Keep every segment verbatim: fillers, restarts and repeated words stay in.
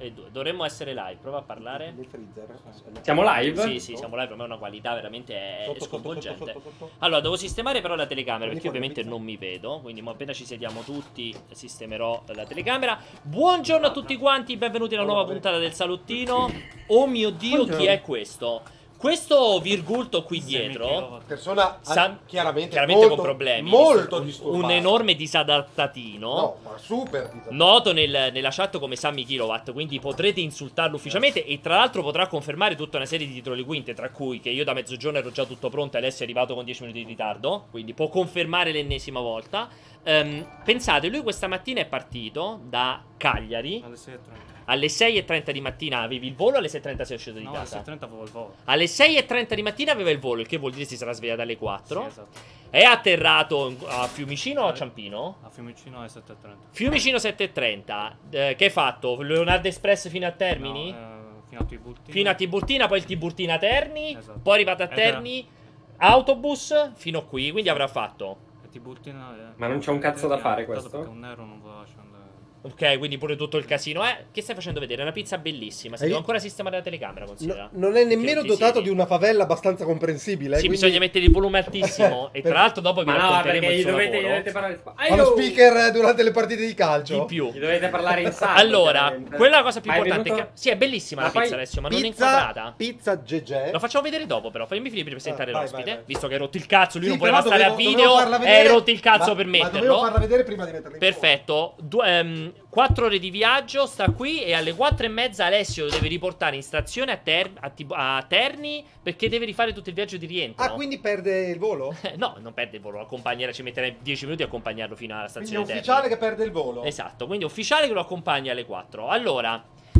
e due. Dovremmo essere live, prova a parlare. Siamo live? Sì, sì, siamo live, per me è una qualità veramente è sconvolgente. Allora, devo sistemare però la telecamera, perché ovviamente non mi vedo, quindi appena ci sediamo tutti sistemerò la telecamera. Buongiorno a tutti quanti, benvenuti alla nuova puntata del salottino. Oh mio Dio, Buongiorno. chi è questo? Questo virgulto qui dietro, persona Sa- chiaramente, chiaramente molto, con problemi, molto un, disturbata. un enorme disadattatino. No, ma super disadatto. Noto nel- nella chat come Sammy Kilowatt, quindi potrete insultarlo ufficialmente e tra l'altro potrà confermare tutta una serie di titoli quinte, tra cui che io da mezzogiorno ero già tutto pronto e adesso è arrivato con dieci minuti di ritardo, quindi può confermare l'ennesima volta. Ehm, pensate, lui questa mattina è partito da Cagliari Alle sei e trenta. alle sei e trenta di mattina. Avevi il volo o alle sei e trenta sei uscito di No, alle sei casa? e trenta avevo il volo. Alle sei e trenta di mattina aveva il volo, il che vuol dire si sarà svegliato alle quattro. Sì, esatto. È atterrato a Fiumicino o a Ciampino? A Fiumicino alle sette e trenta. Fiumicino sette e trenta. Eh, che hai fatto? Leonardo Express fino a Termini? No, eh, fino a Tiburtina. Fino a Tiburtina, poi il Tiburtina Terni. Esatto. Poi è arrivato a Ed era- Terni. Autobus fino qui, quindi avrà fatto. E Tiburtina, eh, Ma non c'è un cazzo da fare ha buttato questo? Perché un nero non voleva scendere. Ok, quindi pure tutto il casino. Eh, che stai facendo vedere? È una pizza bellissima. Se Hai devo vi- ancora sistemare la telecamera, considera. No, non è nemmeno Che non ti dotato siedi. di una favela abbastanza comprensibile. Sì, quindi- bisogna mettere il volume altissimo. E Per- tra l'altro dopo vi Ma no, racconteremo perché il gli suo dovete, gli lavoro. dovete parlare Fa lo Aio! speaker durante le partite di calcio. Di più. Gli dovete parlare in sala. Allora, ovviamente. quella è la cosa più Ma è importante. venuto- Che... Sì, è bellissima Ma la pizza, poi Alessio, ma non è Pizza, inquadrata. pizza G G. Lo facciamo vedere dopo, però. Fammi finire di presentare Ah, vai, l'ospite. vai, vai. Visto che hai rotto il cazzo, lui Sì, non voleva però stare dovevo- a dovevo video. farla E vedere- hai rotto il cazzo ma- per Ma dovevo metterlo. farla vedere prima di metterla in Perfetto. Due, ehm, quattro ore di viaggio, sta qui. E alle quattro e mezza Alessio lo deve riportare in stazione a, Ter- a, Tib- a Terni. Perché deve rifare tutto il viaggio di rientro. Ah, quindi perde il volo? Eh, no, non perde il volo. Accompagnerà, ci metterei dieci minuti a accompagnarlo fino alla Quindi è stazione ufficiale Terni. che perde il volo. Esatto, quindi ufficiale che lo accompagna alle quattro. Allora,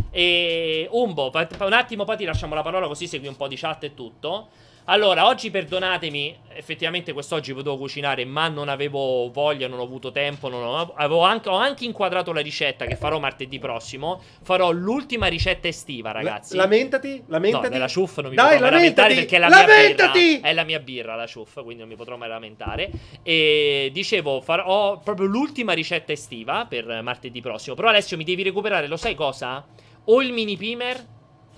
e Umbo, pa- pa- un attimo poi ti lasciamo la parola così segui un po' di chat e tutto. Allora, oggi perdonatemi, effettivamente quest'oggi potevo cucinare, ma non avevo voglia, non ho avuto tempo, non ho, avevo anche, ho anche inquadrato la ricetta che farò martedì prossimo. Farò l'ultima ricetta estiva, ragazzi. La- lamentati, lamentati. No, nella ciuff non mi Dai, potrò mai lamentare lamentati! perché è la mia Lamentati! birra. È la mia birra, la ciuff, quindi non mi potrò mai lamentare. E dicevo, farò proprio l'ultima ricetta estiva per martedì prossimo. Però Alessio mi devi recuperare, lo sai cosa? O il mini pimer,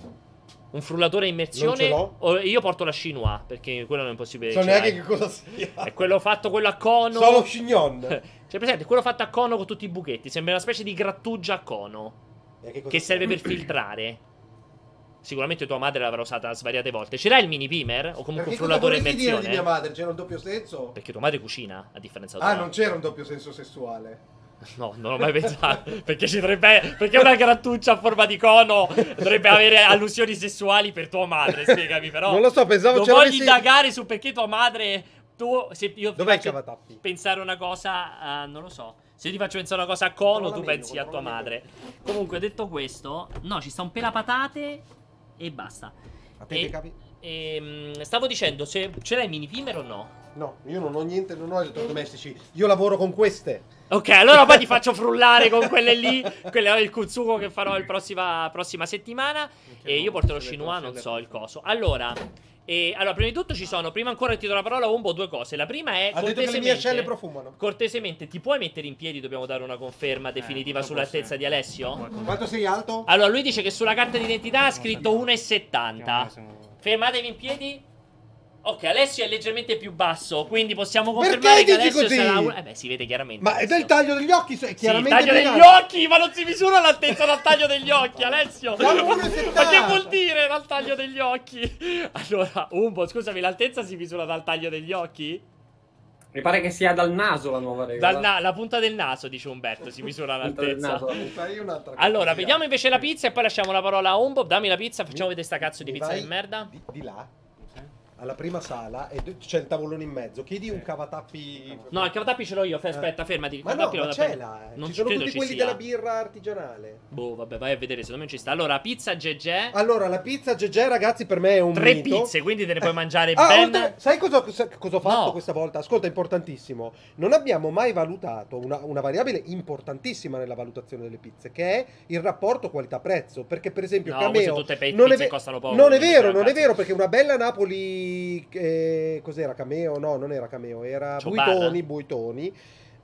un frullatore a immersione, Non ce l'ho. o io porto la chinois, perché quello non è possibile. Non so ce neanche l'hai. che cosa sia. È quello fatto, quello a cono. Solo chignon. C'è presente? Quello fatto a cono con tutti i buchetti. Sembra una specie di grattugia a cono. E che cosa Che serve per filtrare. Sicuramente tua madre l'avrà usata svariate volte. Ce l'hai il mini pimer? O comunque Perché un frullatore a cosa vorresti dire di immersione? mia madre? C'era un doppio senso? Perché tua madre cucina, a differenza tua. Ah, non c'era un doppio senso sessuale. No, non ho mai pensato. Perché ci dovrebbe. Perché una grattuccia a forma di cono dovrebbe avere allusioni sessuali per tua madre? Spiegami, però. Non lo so, pensavo Non c'era voglio avessi- indagare su perché tua madre. Tu. Se io ti Dov'è il faccio cavatappi? pensare una cosa. a- non lo so. Se io ti faccio pensare una cosa a cono, Controlla tu meglio, pensi a tua controlla madre. Comunque, detto questo, no, ci sta un pelapatate e basta. A te E- che capi? ehm, stavo dicendo, se ce l'hai mini pimer o no? No, io non ho niente, non ho elettrodomestici. Io lavoro con queste. Ok, allora poi ti faccio frullare con quelle lì. Quello è il kutsuko che farò la prossima, prossima settimana. E io porterò chinois, non so il coso. Allora, e, allora, prima di tutto ci sono, prima ancora che ti do la parola, Umbo, due cose. La prima è Ha detto che le mie cortesemente, ascelle profumano. cortesemente, ti puoi mettere in piedi? Dobbiamo dare una conferma definitiva Eh, sull'altezza sì. di Alessio? Quanto sei alto? Allora, lui dice che sulla carta d'identità ha scritto uno e Più o settanta. meno siamo- Fermatevi in piedi. Ok, Alessio è leggermente più basso, quindi possiamo Perché confermare che dici Alessio così? sarà un... Eh beh, si vede chiaramente. Ma è Alessio. del taglio degli occhi, è Sì, il chiaramente taglio degli vegato. occhi, ma non si misura l'altezza dal taglio degli occhi, Alessio. Siamo Ma uno e settanta. che vuol dire dal taglio degli occhi? Allora, Umbo, scusami, l'altezza si misura dal taglio degli occhi? Mi pare che sia dal naso la nuova regola. Dal na- la punta del naso, dice Umberto, si misura Punta del l'altezza. naso. Fai un'altra cosa. Allora, vediamo invece la pizza e poi lasciamo la parola a Umbo. Dammi la pizza, facciamo vedere sta cazzo di Mi pizza vai di merda. Di, di là, alla prima sala, e d- c'è il tavolone in mezzo. Chiedi un cavatappi. No, il cavatappi ce l'ho io, fe- aspetta, fermati. Il Ma no, cavatappi lo ma vado a c'è prendere. là. Non Ci ci sono credo tutti ci quelli sia. della birra artigianale. Boh, vabbè, vai a vedere, secondo me ci sta. Allora, pizza G G. Allora, la pizza G G, ragazzi, per me è un Tre mito. pizze, quindi te ne puoi mangiare Ah, ben... oltre- sai cosa, cosa- cosa ho fatto No. questa volta? Ascolta, importantissimo. Non abbiamo mai valutato una, una variabile importantissima nella valutazione delle pizze, che è il rapporto qualità-prezzo. Perché, per esempio, No, Cameo queste tutte pe- non è, pizze ve- costano poco, non è quindi vero, frega non è cazzo. vero, perché una bella Napoli, eh, cos'era? Cameo? No, non era Cameo, era Ciobana? Buitoni, Buitoni.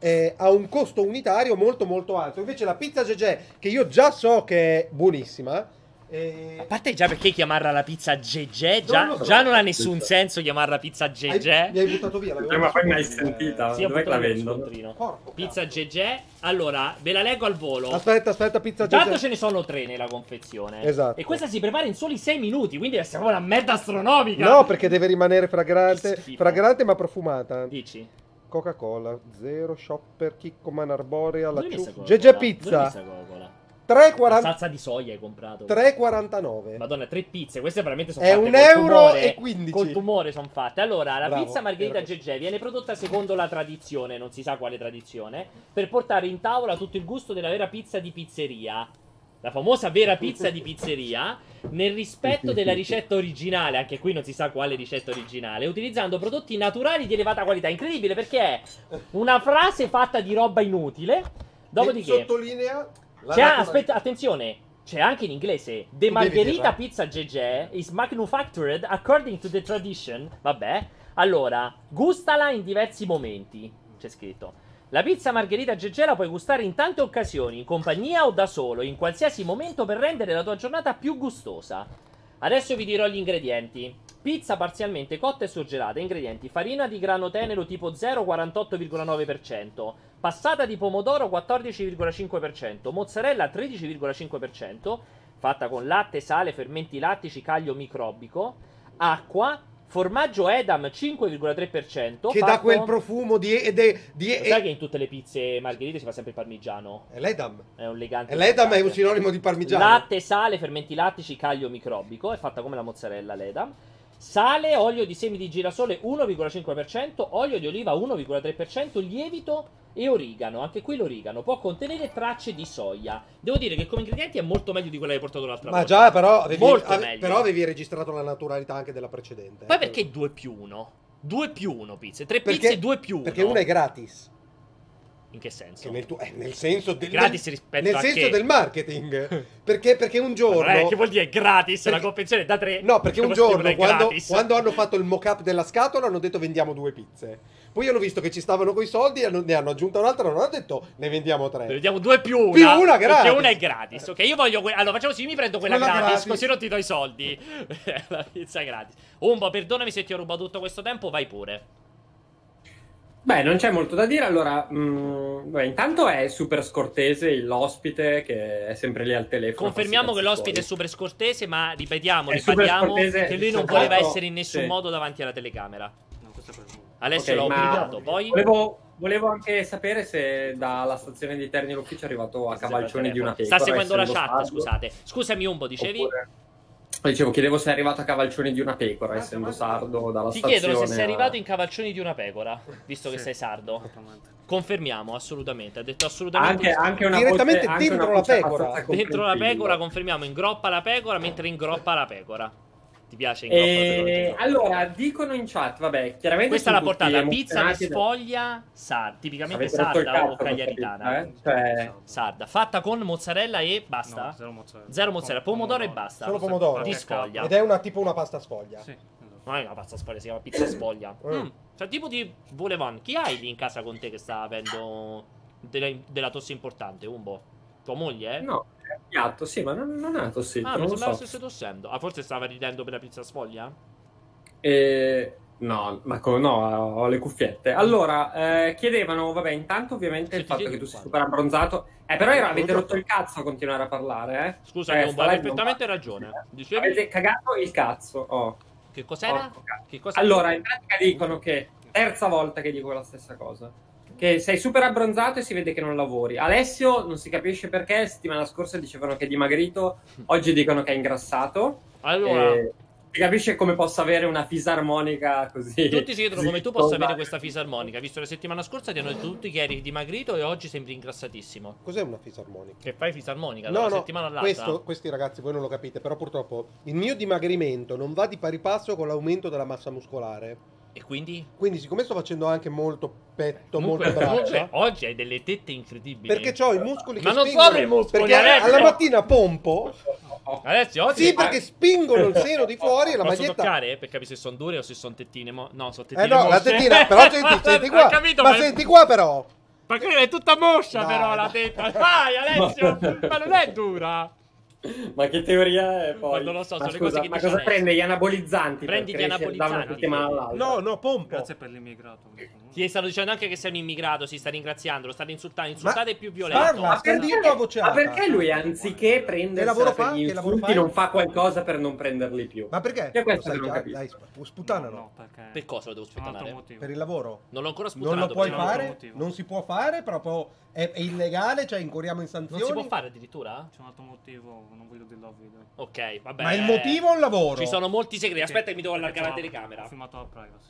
eh, ha un costo unitario molto molto alto. Invece la pizza Gegè, che io già so che è buonissima, eh... a parte già perché chiamarla la pizza Gegè, già, Non lo so. già non ha nessun senso chiamarla pizza Gegè. Hai- mi hai buttato via, l'avevo Eh, ma poi messo mai qui, sentita? Sì, ho Dov'è che la buttato via il vendono? scontrino. Porco Pizza cazzo. Gegè. Allora, ve la leggo al volo. Aspetta, aspetta, pizza Intanto Gegè. ce ne sono tre nella confezione. Esatto. E questa si prepara in soli sei minuti, quindi deve essere proprio una merda astronomica. No, perché deve rimanere fragrante, Che schifo. fragrante ma profumata. Dici? Coca-Cola, zero, Shopper, Kikkoman, Arborea, la Dove hai messo ciuffa. Coca-Cola? Gegè Dove hai Pizza, messo Coca-Cola? tre La quaranta salsa di soia hai comprato. tre e quarantanove. Madonna, tre pizze, queste veramente sono È fatte un col euro tumore. e quindici. Col tumore sono fatte. Allora, la Bravo, pizza margherita era così. Gegè viene prodotta secondo la tradizione, non si sa quale tradizione, per portare in tavola tutto il gusto della vera pizza di pizzeria. La famosa vera pizza di pizzeria, nel rispetto della ricetta originale, anche qui non si sa quale ricetta originale, utilizzando prodotti naturali di elevata qualità. Incredibile, perché è una frase fatta di roba inutile. E Dopodiché sottolinea la c'è, natura- aspetta, attenzione, c'è anche in inglese. The devi Margherita dirla. Pizza Gegè is manufactured according to the tradition. Vabbè. Allora, gustala in diversi momenti. C'è scritto. La pizza margherita Gegè la puoi gustare in tante occasioni, in compagnia o da solo, in qualsiasi momento per rendere la tua giornata più gustosa. Adesso vi dirò gli ingredienti. Pizza parzialmente cotta e surgelata. Ingredienti: farina di grano tenero tipo zero quarantotto virgola nove per cento, passata di pomodoro quattordici virgola cinque per cento, mozzarella tredici virgola cinque per cento, fatta con latte, sale, fermenti lattici, caglio microbico, acqua, formaggio Edam cinque virgola tre per cento. che fatto... dà quel profumo di... Ed è, di Lo sai che in tutte le pizze margherite si fa sempre il parmigiano? è l'Edam. È un legante. E l'Edam è un importante. sinonimo di parmigiano. Latte, sale, fermenti lattici, caglio microbico. È fatta come la mozzarella l'Edam. Sale, olio di semi di girasole uno virgola cinque per cento, olio di oliva uno virgola tre per cento, lievito e origano. Anche qui l'origano può contenere tracce di soia. Devo dire che come ingredienti è molto meglio di quella che hai portato l'altra Ma volta. già, però avevi, Molto ave- meglio. però avevi registrato la naturalità anche della precedente. Poi eh. perché due più uno? due più uno pizze. tre Perché- pizze, due più uno. Perché una è gratis. In che senso? Che nel, tuo- eh, nel senso del, Gratis del- rispetto nel a senso che? del marketing. Perché, perché un giorno... Eh, che vuol dire gratis? Perché- La confezione da tre. No, perché un Come scrivono giorno, è quando, gratis. quando hanno fatto il mock-up della scatola, hanno detto vendiamo due pizze. Poi hanno visto che ci stavano coi soldi, hanno- ne hanno aggiunta un'altra, non hanno detto ne vendiamo tre. Ne vediamo due più una. Più una perché gratis. una è gratis. Ok, io voglio. que- allora facciamo così: mi prendo quella, Quella gratis, gratis. così non ti do i soldi. La pizza gratis. Umbo, perdonami se ti ho rubato tutto questo tempo, vai pure. Beh, non c'è molto da dire. Allora, mh, beh, intanto è super scortese l'ospite che è sempre lì al telefono. Confermiamo che Fa l'ospite è cazzi super scortese, ma ripetiamo, È super ripetiamo scortese, che lui non esatto, voleva essere in nessun sì. modo davanti alla telecamera. No, questo è per voi. Alessio Ok, l'ha ma- obbligato, poi. suoi. Volevo, volevo anche sapere se dalla stazione di Terni l'ufficio è arrivato a cavalcione di una pecora. Sta seguendo la essendo chat, sardo. scusate. Scusami, Umbo, dicevi? Oppure- Dicevo, chiedevo se è arrivato a cavalcione di una pecora, essendo sardo dalla Ti stazione. chiedono se sei a- arrivato in cavalcioni di una pecora, visto che Sì. sei sardo. Esattamente. Confermiamo, assolutamente. Ha detto assolutamente. Anche, anche una Direttamente voce- anche dentro una la voce pecora. abbastanza Dentro la comprensiva. pecora, confermiamo, ingroppa la pecora mentre ingroppa la pecora. Ti piace ingroppa la E pecora? allora dicono in chat, vabbè, chiaramente Questa è sono la tutti portata pizza di emozionati da- sfoglia sarda, tipicamente Avete rotto il sarda cazzo o con cagliaritana. questa pizza, eh? Cioè, Sarda, fatta con mozzarella e basta? No, zero mozzarella. Zero mozzarella, Con pomodoro e basta. Solo pomodoro. Di Qualche sfoglia. Ed è una tipo una pasta sfoglia. Sì, esatto. Non è una pasta sfoglia, si chiama pizza sfoglia. Mm. Mm. Cioè, tipo di Volevon. Chi hai lì in casa con te che sta avendo della, della tosse importante? Umbo? Tua moglie, eh? no, è piatto, sì, ma non, non è tossito, Ah, non mi lo sembrava so. stesse tossendo. Ah, forse stava ridendo per la pizza sfoglia? E... No, ma co- no, ho le cuffiette. Allora, eh, chiedevano, vabbè, intanto ovviamente Sì, il fatto sì, che tu sei sì. super abbronzato. Eh, però era- avete rotto il cazzo a continuare a parlare, eh? Scusami, Eh, Umbo, sta hai live perfettamente non- ragione. Dicevi? Avete cagato il cazzo, oh. Che cos'era? Porco cazzo. Che cosa? Allora, in pratica dicono che, terza volta che dico la stessa cosa, che sei super abbronzato e si vede che non lavori. Alessio non si capisce perché, settimana scorsa dicevano che è dimagrito, oggi dicono che è ingrassato. Allora, E si capisce come possa avere una fisarmonica così. tutti si chiedono come tu zitto, possa avere ma- questa fisarmonica, visto che la settimana scorsa ti hanno detto tutti che eri dimagrito e oggi sembri ingrassatissimo. Cos'è una fisarmonica? Che fai fisarmonica da No, una no, settimana all'altra. questo, questi ragazzi voi non lo capite, però purtroppo il mio dimagrimento non va di pari passo con l'aumento della massa muscolare. E quindi? Quindi siccome sto facendo anche molto petto, Comunque, molte comunque, braccia, oggi hai delle tette incredibili. Perché ho i muscoli che Ma non spingono. sono i muscoli, Perché Alessio! alla mattina pompo. Alessio, oggi Sì, perché spingono il seno di fuori e la posso maglietta. toccare per capire se sono dure o se sono tettine mo... No, sono Eh tettine no, la mosce. tettina, però senti, senti Ho qua. capito, ma ma- senti qua però. Ma quella è tutta moscia, No, però, no. la tetta. Vai, Alessio! Ma non è dura. Ma che teoria è poi? Ma non lo so, Ma sono le scusa, cose che ma dice cosa Alessio. prende gli anabolizzanti Prendi per gli crescere da una anabolizzanti. settimana all'altra? No, no, pompo. Grazie per l'immigrato. Ti stanno dicendo anche che sei un immigrato, si sta ringraziando, lo stanno insultando. Insultate Ma più violento. parla, Ma scandito perché, a voce ma alta. perché lui anziché prendersela lavoro per fa? gli Che lavoro insulti fai? non fa qualcosa per non prenderli più? Ma perché? Io questo Lo sai che non già? capisco. Dai, sp- sputtana no. No, perché... Per cosa lo devo c'è un altro sputtanare? motivo. Per il lavoro. Non l'ho ancora Non sputtanato. lo puoi perché no. fare? motivo. Non si può fare, proprio è, è illegale, cioè incorriamo in sanzioni. Non si può fare addirittura? C'è un altro motivo, non voglio dirlo a video. Ok, vabbè. Ma il motivo è il lavoro. Ci sono molti segreti. Perché- Aspetta che mi devo perché allargare la c'ho- telecamera. Ho filmato la privacy.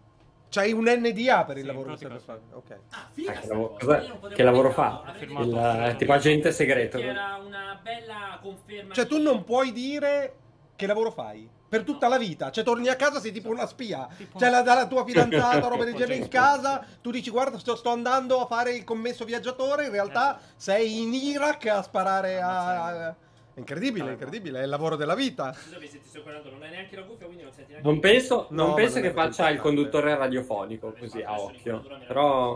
C'hai un N D A per il Sì, lavoro in che stai per fare. pratica Ok. Ah, Ah, figa che sta lavoro- cosa. cosa- Io non potevo che lavoro pensare, fa? avrei Firmato. Il, detto- eh, tipo agente segreto. Che era una bella conferma. Cioè tu di- non puoi dire che lavoro fai per tutta la vita. Cioè torni a casa sei tipo una spia. Tipo- Cioè la, dalla tua fidanzata, roba del Tipo genere in James casa, tu dici guarda sto, sto andando a fare il commesso viaggiatore, in realtà sei in Iraq a sparare a... a- È incredibile, è incredibile, è il lavoro della vita. Scusami se ti sto guardando, non hai neanche la cuffia, quindi non senti neanche. Non penso, No, non ma penso non che è così faccia il importante. conduttore radiofonico così a Adesso occhio. l'inquadratura me la- Però.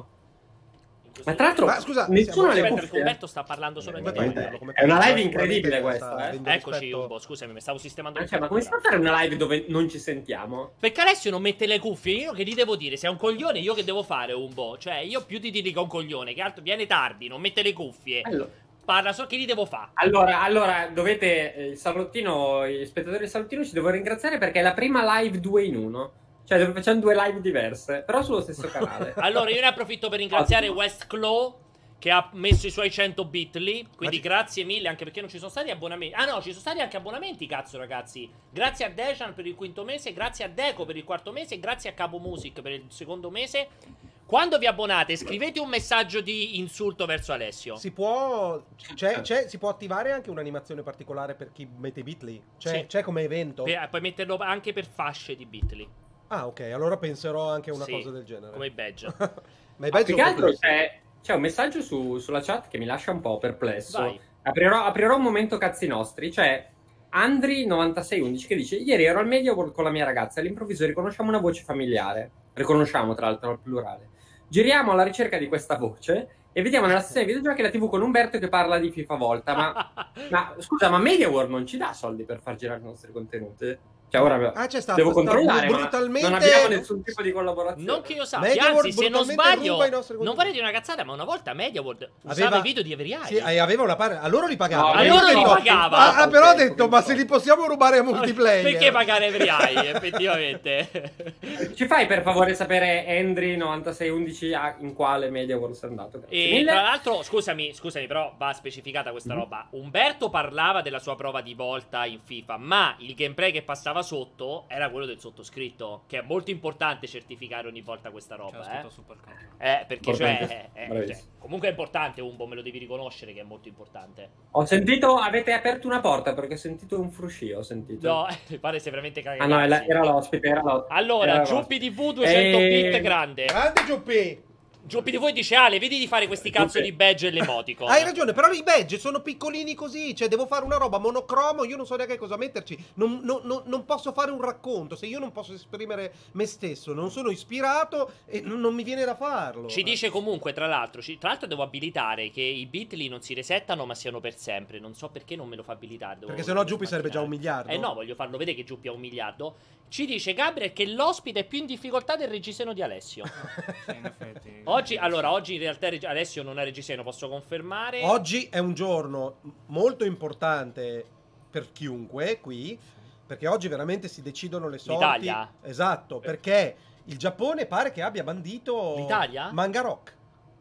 In questo Ma tra l'altro, Ma scusa, nessuno siamo- ha le Aspetta, perché cuffie. Umberto sta parlando solo Come in fai a italiano. dirlo? Come È una fai? live incredibile Sicuramente questa, sta eh. avendo Eccoci, rispetto- Umbo, scusami, mi stavo sistemando Ma, il cioè, ma come si fa a computer. fare una live dove non ci sentiamo? Perché Alessio non mette le cuffie, io che gli devo dire? Sei un coglione, io che devo fare, Umbo? Cioè, io più di dirgli che è un coglione, che altro viene tardi, non mette le cuffie. Allora, Parla solo che gli devo fare. allora, allora, dovete, eh, il salottino, gli spettatori del salottino ci devo ringraziare perché è la prima live due in uno. Cioè, dove facciamo due live diverse, però sullo stesso canale. Allora, io ne approfitto per ringraziare Ottimo. West Claw, che ha messo i suoi cento bit lì. Quindi Ma ci- grazie mille, anche perché non ci sono stati abbonamenti. Ah no, ci sono stati anche abbonamenti, cazzo ragazzi. Grazie a Dejan per il quinto mese, grazie a Deco per il quarto mese, grazie a Capo Music per il secondo mese. Quando vi abbonate, scrivete un messaggio di insulto verso Alessio. Si può, c'è, c'è- si può attivare anche un'animazione particolare per chi mette i bit lì? C'è, Sì. c'è come evento? Per- puoi metterlo anche per fasce di bit lì, Ah, ok, allora penserò anche a una Sì, cosa del genere. come i badge. Ma i Ma badge più sono che altro bellissimi. c'è, c'è un messaggio su- sulla chat che mi lascia un po' perplesso. Vai. Aprirò, aprirò un momento cazzi nostri. C'è Andri novantasei undici che dice: ieri ero al Media World con la mia ragazza e all'improvviso riconosciamo una voce familiare. Riconosciamo, tra l'altro, al plurale. Giriamo alla ricerca di questa voce e vediamo nella sezione videogiochi la tivù con Umberto che parla di FIFA Volta. Ma, ma scusa, ma Media World non ci dà soldi per far girare i nostri contenuti? Cioè, ora Ah, c'è stato, devo sta controllare, ma brutalmente- non abbiamo nessun tipo di collaborazione. Non che io sappia, Media anzi, World se non brutalmente sbaglio, ruba i nostri non contenuti. vorrei dire una cazzata, ma una volta Media World usava i video di Every Eye. Sì, eh, aveva una parte. A loro li pagava. No, a loro li no. pagava. Ah, ah, però ho Ok, detto, ma se li possiamo rubare a multiplayer? Perché pagare Every Eye, effettivamente? Ci fai per favore sapere Andri novantasei undici a- in quale Media World sei andato? Grazie E mille. tra l'altro, scusami, scusami, però va specificata questa roba. Umberto parlava della sua prova di volta in FIFA, ma il gameplay che passava sotto era quello del sottoscritto, che è molto importante certificare ogni volta questa C'è roba, scritto eh. Supercamp. Eh, perché Importante. cioè, eh, eh, Bravissimo. cioè, comunque è importante, Umbo, me lo devi riconoscere che è molto importante. Ho sentito, avete aperto una porta perché ho sentito un fruscio, ho sentito. No, mi pare sei veramente cagato. Ah no, era, era l'ospite, era l'ospite. Allora, Era Giuppi l'ospite. tivù duecento E- bit grande. Grande Giuppi! Giuppi tivù dice Ale, vedi di fare questi cazzo Giuppi. di badge e l'emoticon. Hai ragione, però i badge sono piccolini così, cioè devo fare una roba monocromo, io non so neanche cosa metterci, non, non- non- non posso fare un racconto, se io non posso esprimere me stesso, non sono ispirato e non, non mi viene da farlo. Ci dice comunque, tra l'altro, ci- tra l'altro devo abilitare che i bit lì non si resettano ma siano per sempre. Non so perché non me lo fa abilitare. devo- Perché sennò devo Giuppi sarebbe già un immaginare. miliardo. Eh no, voglio farlo vedere che Giuppi ha un miliardo. Ci dice Gabriel che l'ospite è più in difficoltà del reggiseno di Alessio. Sì, in effetti. Oggi, allora, oggi in realtà Reg- Alessio non è reggiseno, posso confermare. Oggi è un giorno molto importante per chiunque qui, perché oggi veramente si decidono le sorti. L'Italia? Esatto, perché il Giappone pare che abbia bandito L'Italia? Manga Rock.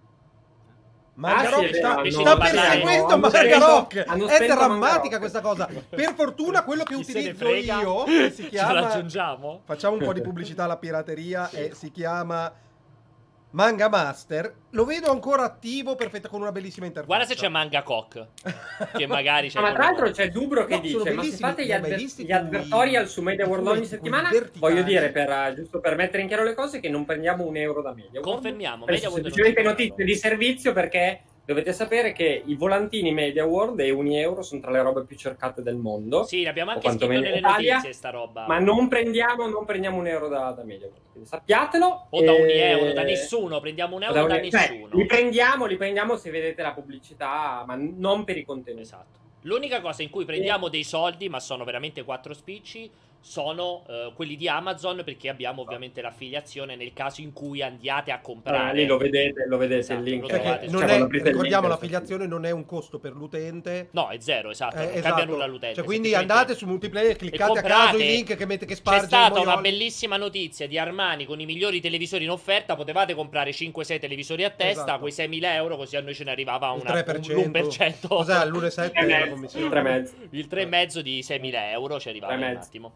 Ah, Manga sì, Rock è vero, sta, hanno- sta parlare. perseguendo hanno Manga spento- Rock. hanno È spento Manga drammatica Rock. questa cosa. Per fortuna quello che Chi se ne utilizzo frega? io che si Ce chiama l'aggiungiamo? facciamo un po' di pubblicità alla pirateria e si chiama Manga Master. Lo vedo ancora attivo, perfetto, con una bellissima interfaccia. Guarda se c'è Manga Cock. Che magari c'è. Ah, ma tra quello- l'altro c'è Dubro che No, sono dice: ma se bellissimi, fate gli, li hai adver- visti gli quei- advertorial su Media World quei- ogni quei settimana, verticali? voglio dire, per, eh, giusto per mettere in chiaro le cose, che non prendiamo un euro da Media World. Confermiamo, Adesso Media World semplicemente non ci notizie di servizio perché dovete sapere che i volantini Media World e Unieuro sono tra le robe più cercate del mondo. Sì, l'abbiamo o anche scritto quantomeno nelle in Italia, notizie sta roba. Ma non prendiamo, non prendiamo un euro da, da Media World, quindi sappiatelo. O da e- un euro, da nessuno, prendiamo un euro da da, un- cioè, nessuno. li prendiamo, li prendiamo se vedete la pubblicità, ma non per i contenuti. Esatto. L'unica cosa in cui prendiamo dei soldi, ma sono veramente quattro spicci, sono eh, quelli di Amazon, perché abbiamo ovviamente l'affiliazione nel caso in cui andiate a comprare. Allora, lì lo vedete, lo vedete Esatto, il link. lo Perché trovate, non Cioè, è, quando aprite il ricordiamo, link, l'affiliazione non è un costo per l'utente. No, è zero, esatto, Eh, non esatto. cambia nulla all'utente. Cioè, quindi semplicemente- andate su multiplayer, cliccate a comprate. caso i link che mette che C'è sparge. stata il una moiolo. bellissima notizia di Armani con i migliori televisori in offerta. Potevate comprare cinque sei televisori a testa, Esatto. quei seimila euro, così a noi ce ne arrivava Il una, tre per cento. un l'uno per cento. Cos'è? L'uno virgola sette Tre la mezzo, commissione. tre mezzo. Il tre e mezzo di seimila euro ci arrivava Tre in un mezzo. attimo.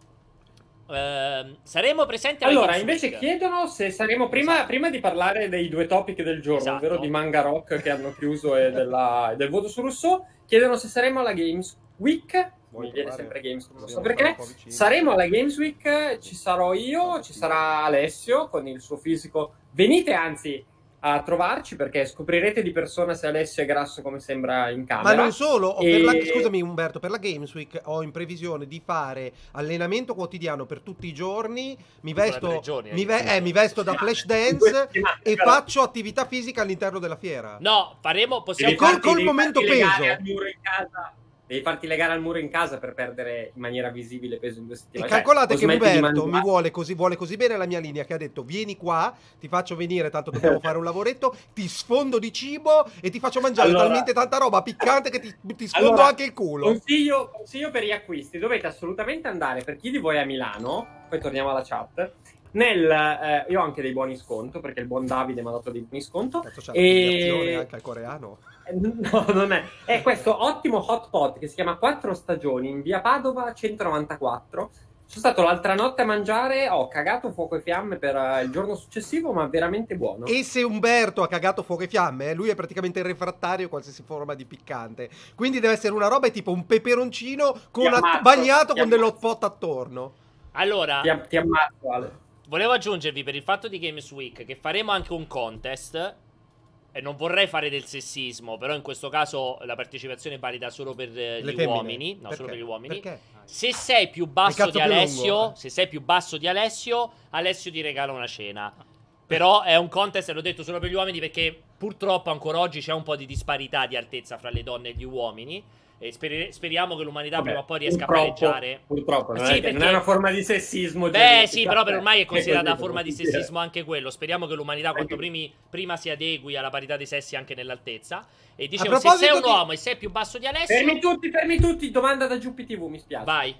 Ehm, saremo presenti alla Allora, Games invece Week. chiedono se saremo prima, Esatto. prima di parlare dei due topic del giorno, Esatto. ovvero di Manga Rock che hanno chiuso e della- del voto su Rousseau, chiedono se saremo alla Games Week. Vuoi Mi viene provare? sempre Games, non so Dobbiamo perché. stare un po' vicini. Saremo alla Games Week, ci sarò io, ci sarà Alessio con il suo fisico. Venite anzi a trovarci perché scoprirete di persona se Alessio è grasso come sembra in Ma camera. non solo, ho E- per la- scusami Umberto, per la Games Week ho in previsione di fare allenamento quotidiano per tutti i giorni, mi Per vesto, tre giorni, mi, eh, ve- sì. eh, mi vesto da flash In due dance settimane, e però. faccio attività fisica all'interno della fiera. No, faremo, possiamo Devi col- farti- col devi momento farti legare peso. al muro in casa. Devi farti legare al muro in casa per perdere in maniera visibile peso in due E settimane. calcolate Cioè, che o smetti di Umberto mangiare- mi vuole così, vuole così bene la mia linea che ha detto vieni qua, ti faccio venire, tanto dobbiamo fare un lavoretto, ti sfondo di cibo e ti faccio mangiare Allora- talmente tanta roba piccante che ti, ti sfondo Allora, anche il culo. Consiglio, consiglio per gli acquisti, dovete assolutamente andare, per chi di voi è a Milano, poi torniamo alla chat, nel, eh, io ho anche dei buoni sconto, perché il buon Davide mi ha dato dei buoni sconto, Cazzo, c'ha e- l'affiliazione anche al coreano. Eh, no, non è, è questo ottimo hot pot che si chiama Quattro Stagioni in via Padova centonovantaquattro. Sono stato l'altra notte a mangiare, ho cagato fuoco e fiamme per eh, il giorno successivo, ma veramente buono. E se Umberto ha cagato fuoco e fiamme, eh, lui è praticamente refrattario a qualsiasi forma di piccante. Quindi deve essere una roba tipo un peperoncino con Ti att- ammazzo, bagnato ti con dell'hot ammazzo. pot attorno. Allora, Ti, am- ti ammazzo, Ale. volevo aggiungervi per il fatto di Games Week che faremo anche un contest. E non vorrei fare del sessismo, però in questo caso la partecipazione è valida solo per eh, Le gli femmine. uomini. No, Perché? solo per gli uomini. Perché? Se sei più Il basso cazzo di più Alessio, lungo, eh. se sei più basso di Alessio, Alessio ti regala una cena. Però è un contest, e l'ho detto solo per gli uomini, perché purtroppo ancora oggi c'è un po' di disparità di altezza fra le donne e gli uomini. E speri- speriamo che l'umanità Vabbè, prima o poi riesca a purtroppo- pareggiare. Purtroppo, non, Sì, è, che- perché- non è una forma di sessismo. Beh, genetica, sì, però per cioè, ormai è considerata una così, forma di come dire. sessismo anche quello. Speriamo che l'umanità quanto Anche- primi- prima si adegui alla parità dei sessi anche nell'altezza. E A dicevo, se proposito sei un di- uomo e sei più basso di Alessio, Fermi tutti, fermi tutti, domanda da Giuppi T V, mi spiace. vai.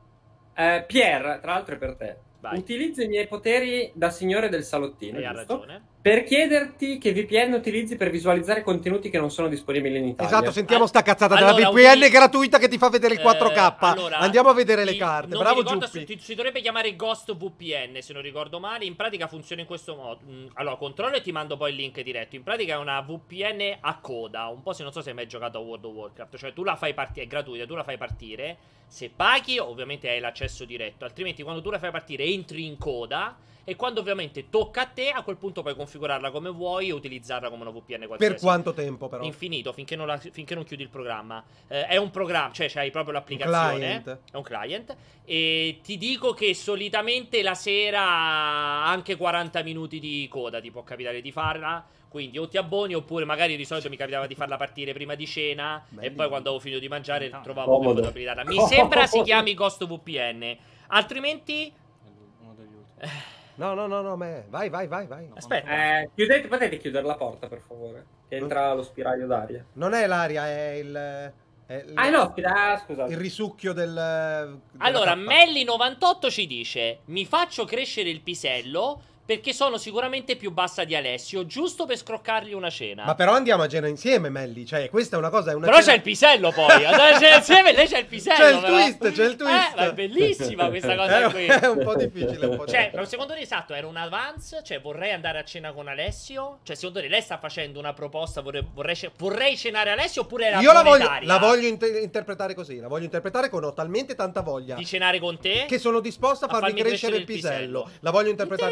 Eh, Pier, tra l'altro è per te. Vai. Utilizzo i miei poteri da signore del salottino, E ha giusto? ragione. Per chiederti che V P N utilizzi per visualizzare contenuti che non sono disponibili in Italia. Esatto, sentiamo Al- sta cazzata allora, della V P N utilizzi- gratuita che ti fa vedere il quattro K. Eh, allora, Andiamo a vedere le ti- carte. non Bravo mi ricordo Giuppi. se- ti- si dovrebbe chiamare Ghost V P N, se non ricordo male. In pratica funziona in questo modo. Mm, Allora, controllo e ti mando poi il link diretto. In pratica è una V P N a coda. Un po' se non so se hai mai giocato a World of Warcraft. Cioè, tu la fai partire, è gratuita, tu la fai partire. Se paghi, ovviamente hai l'accesso diretto. Altrimenti, quando tu la fai partire, entri in coda. E quando ovviamente tocca a te, a quel punto puoi configurarla come vuoi e utilizzarla come una V P N qualsiasi. Per quanto tempo però? Infinito, finché non, la- finché non chiudi il programma. Eh, è un programma, cioè c'hai proprio l'applicazione. client. È un client. E ti dico che solitamente la sera anche quaranta minuti di coda ti può capitare di farla. Quindi o ti abboni oppure magari di solito mi capitava di farla partire prima di cena. Bello. E poi quando avevo finito di mangiare Lontano. trovavo che Comodo. potevo abilitarla. Mi sembra si chiami Ghost V P N. Altrimenti... È uno degli ultimi. No, no, no, no, me. Vai, vai, vai, vai. Aspetta. Eh, chiudete, potete chiudere la porta, per favore? Che entra lo spiraglio d'aria. Non è l'aria, è il... è il- Ah, no, spira- ah, scusate. il risucchio del... della Allora, K. Melli novantotto ci dice: mi faccio crescere il pisello perché sono sicuramente più bassa di Alessio, giusto per scroccargli una cena. Ma però andiamo a cena insieme, Melli. Cioè, questa è una cosa... È una Però cena- c'è il pisello poi. Andare a cena insieme, lei c'è il pisello. C'è il però. twist, c'è il twist. Eh, ma è bellissima questa cosa È, qui. è un po' difficile. Un po' Cioè, difficile. secondo te esatto, era un avance? Cioè, vorrei andare a cena con Alessio? Cioè, secondo te lei sta facendo una proposta, vorrei, vorrei, ce- vorrei cenare Alessio oppure era Io la voglio, monetaria? la voglio inter- interpretare così. La voglio interpretare con ho talmente tanta voglia Di cenare con te? che sono disposto a A farmi farmi crescere, crescere il il pisello. pisello. La voglio interpretare così. Interessante.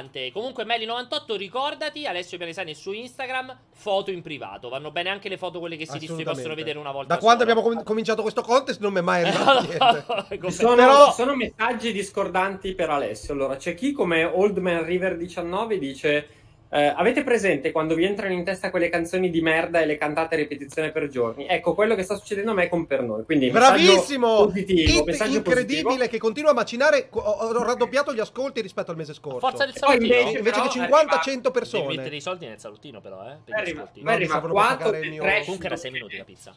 interessante. Comunque Meli novantotto, ricordati, Alessio Pianesani su Instagram, foto in privato. Vanno bene anche le foto quelle che si, si possono vedere una volta Da quando sola. abbiamo com- cominciato questo contest non mi è mai arrivato niente. Ci sono, Però- ci sono messaggi discordanti per Alessio. Allora, c'è chi come Oldman River diciannove dice: eh, avete presente quando vi entrano in testa quelle canzoni di merda e le cantate a ripetizione per giorni? Ecco, quello che sta succedendo a me con Per Noi. Quindi Bravissimo! positivo, Hit messaggio incredibile positivo. che continua a macinare. Ho, ho raddoppiato gli ascolti rispetto al mese scorso. Forza del E poi salottino. invece- Invece però che cinquanta arriva- cento Devi persone. mettere i soldi nel salottino però, eh. Per gli Arriva, ascolti. poi arriva mi servono quattro per pagare il del mio- trash Comunque era sei tocche. minuti la pizza.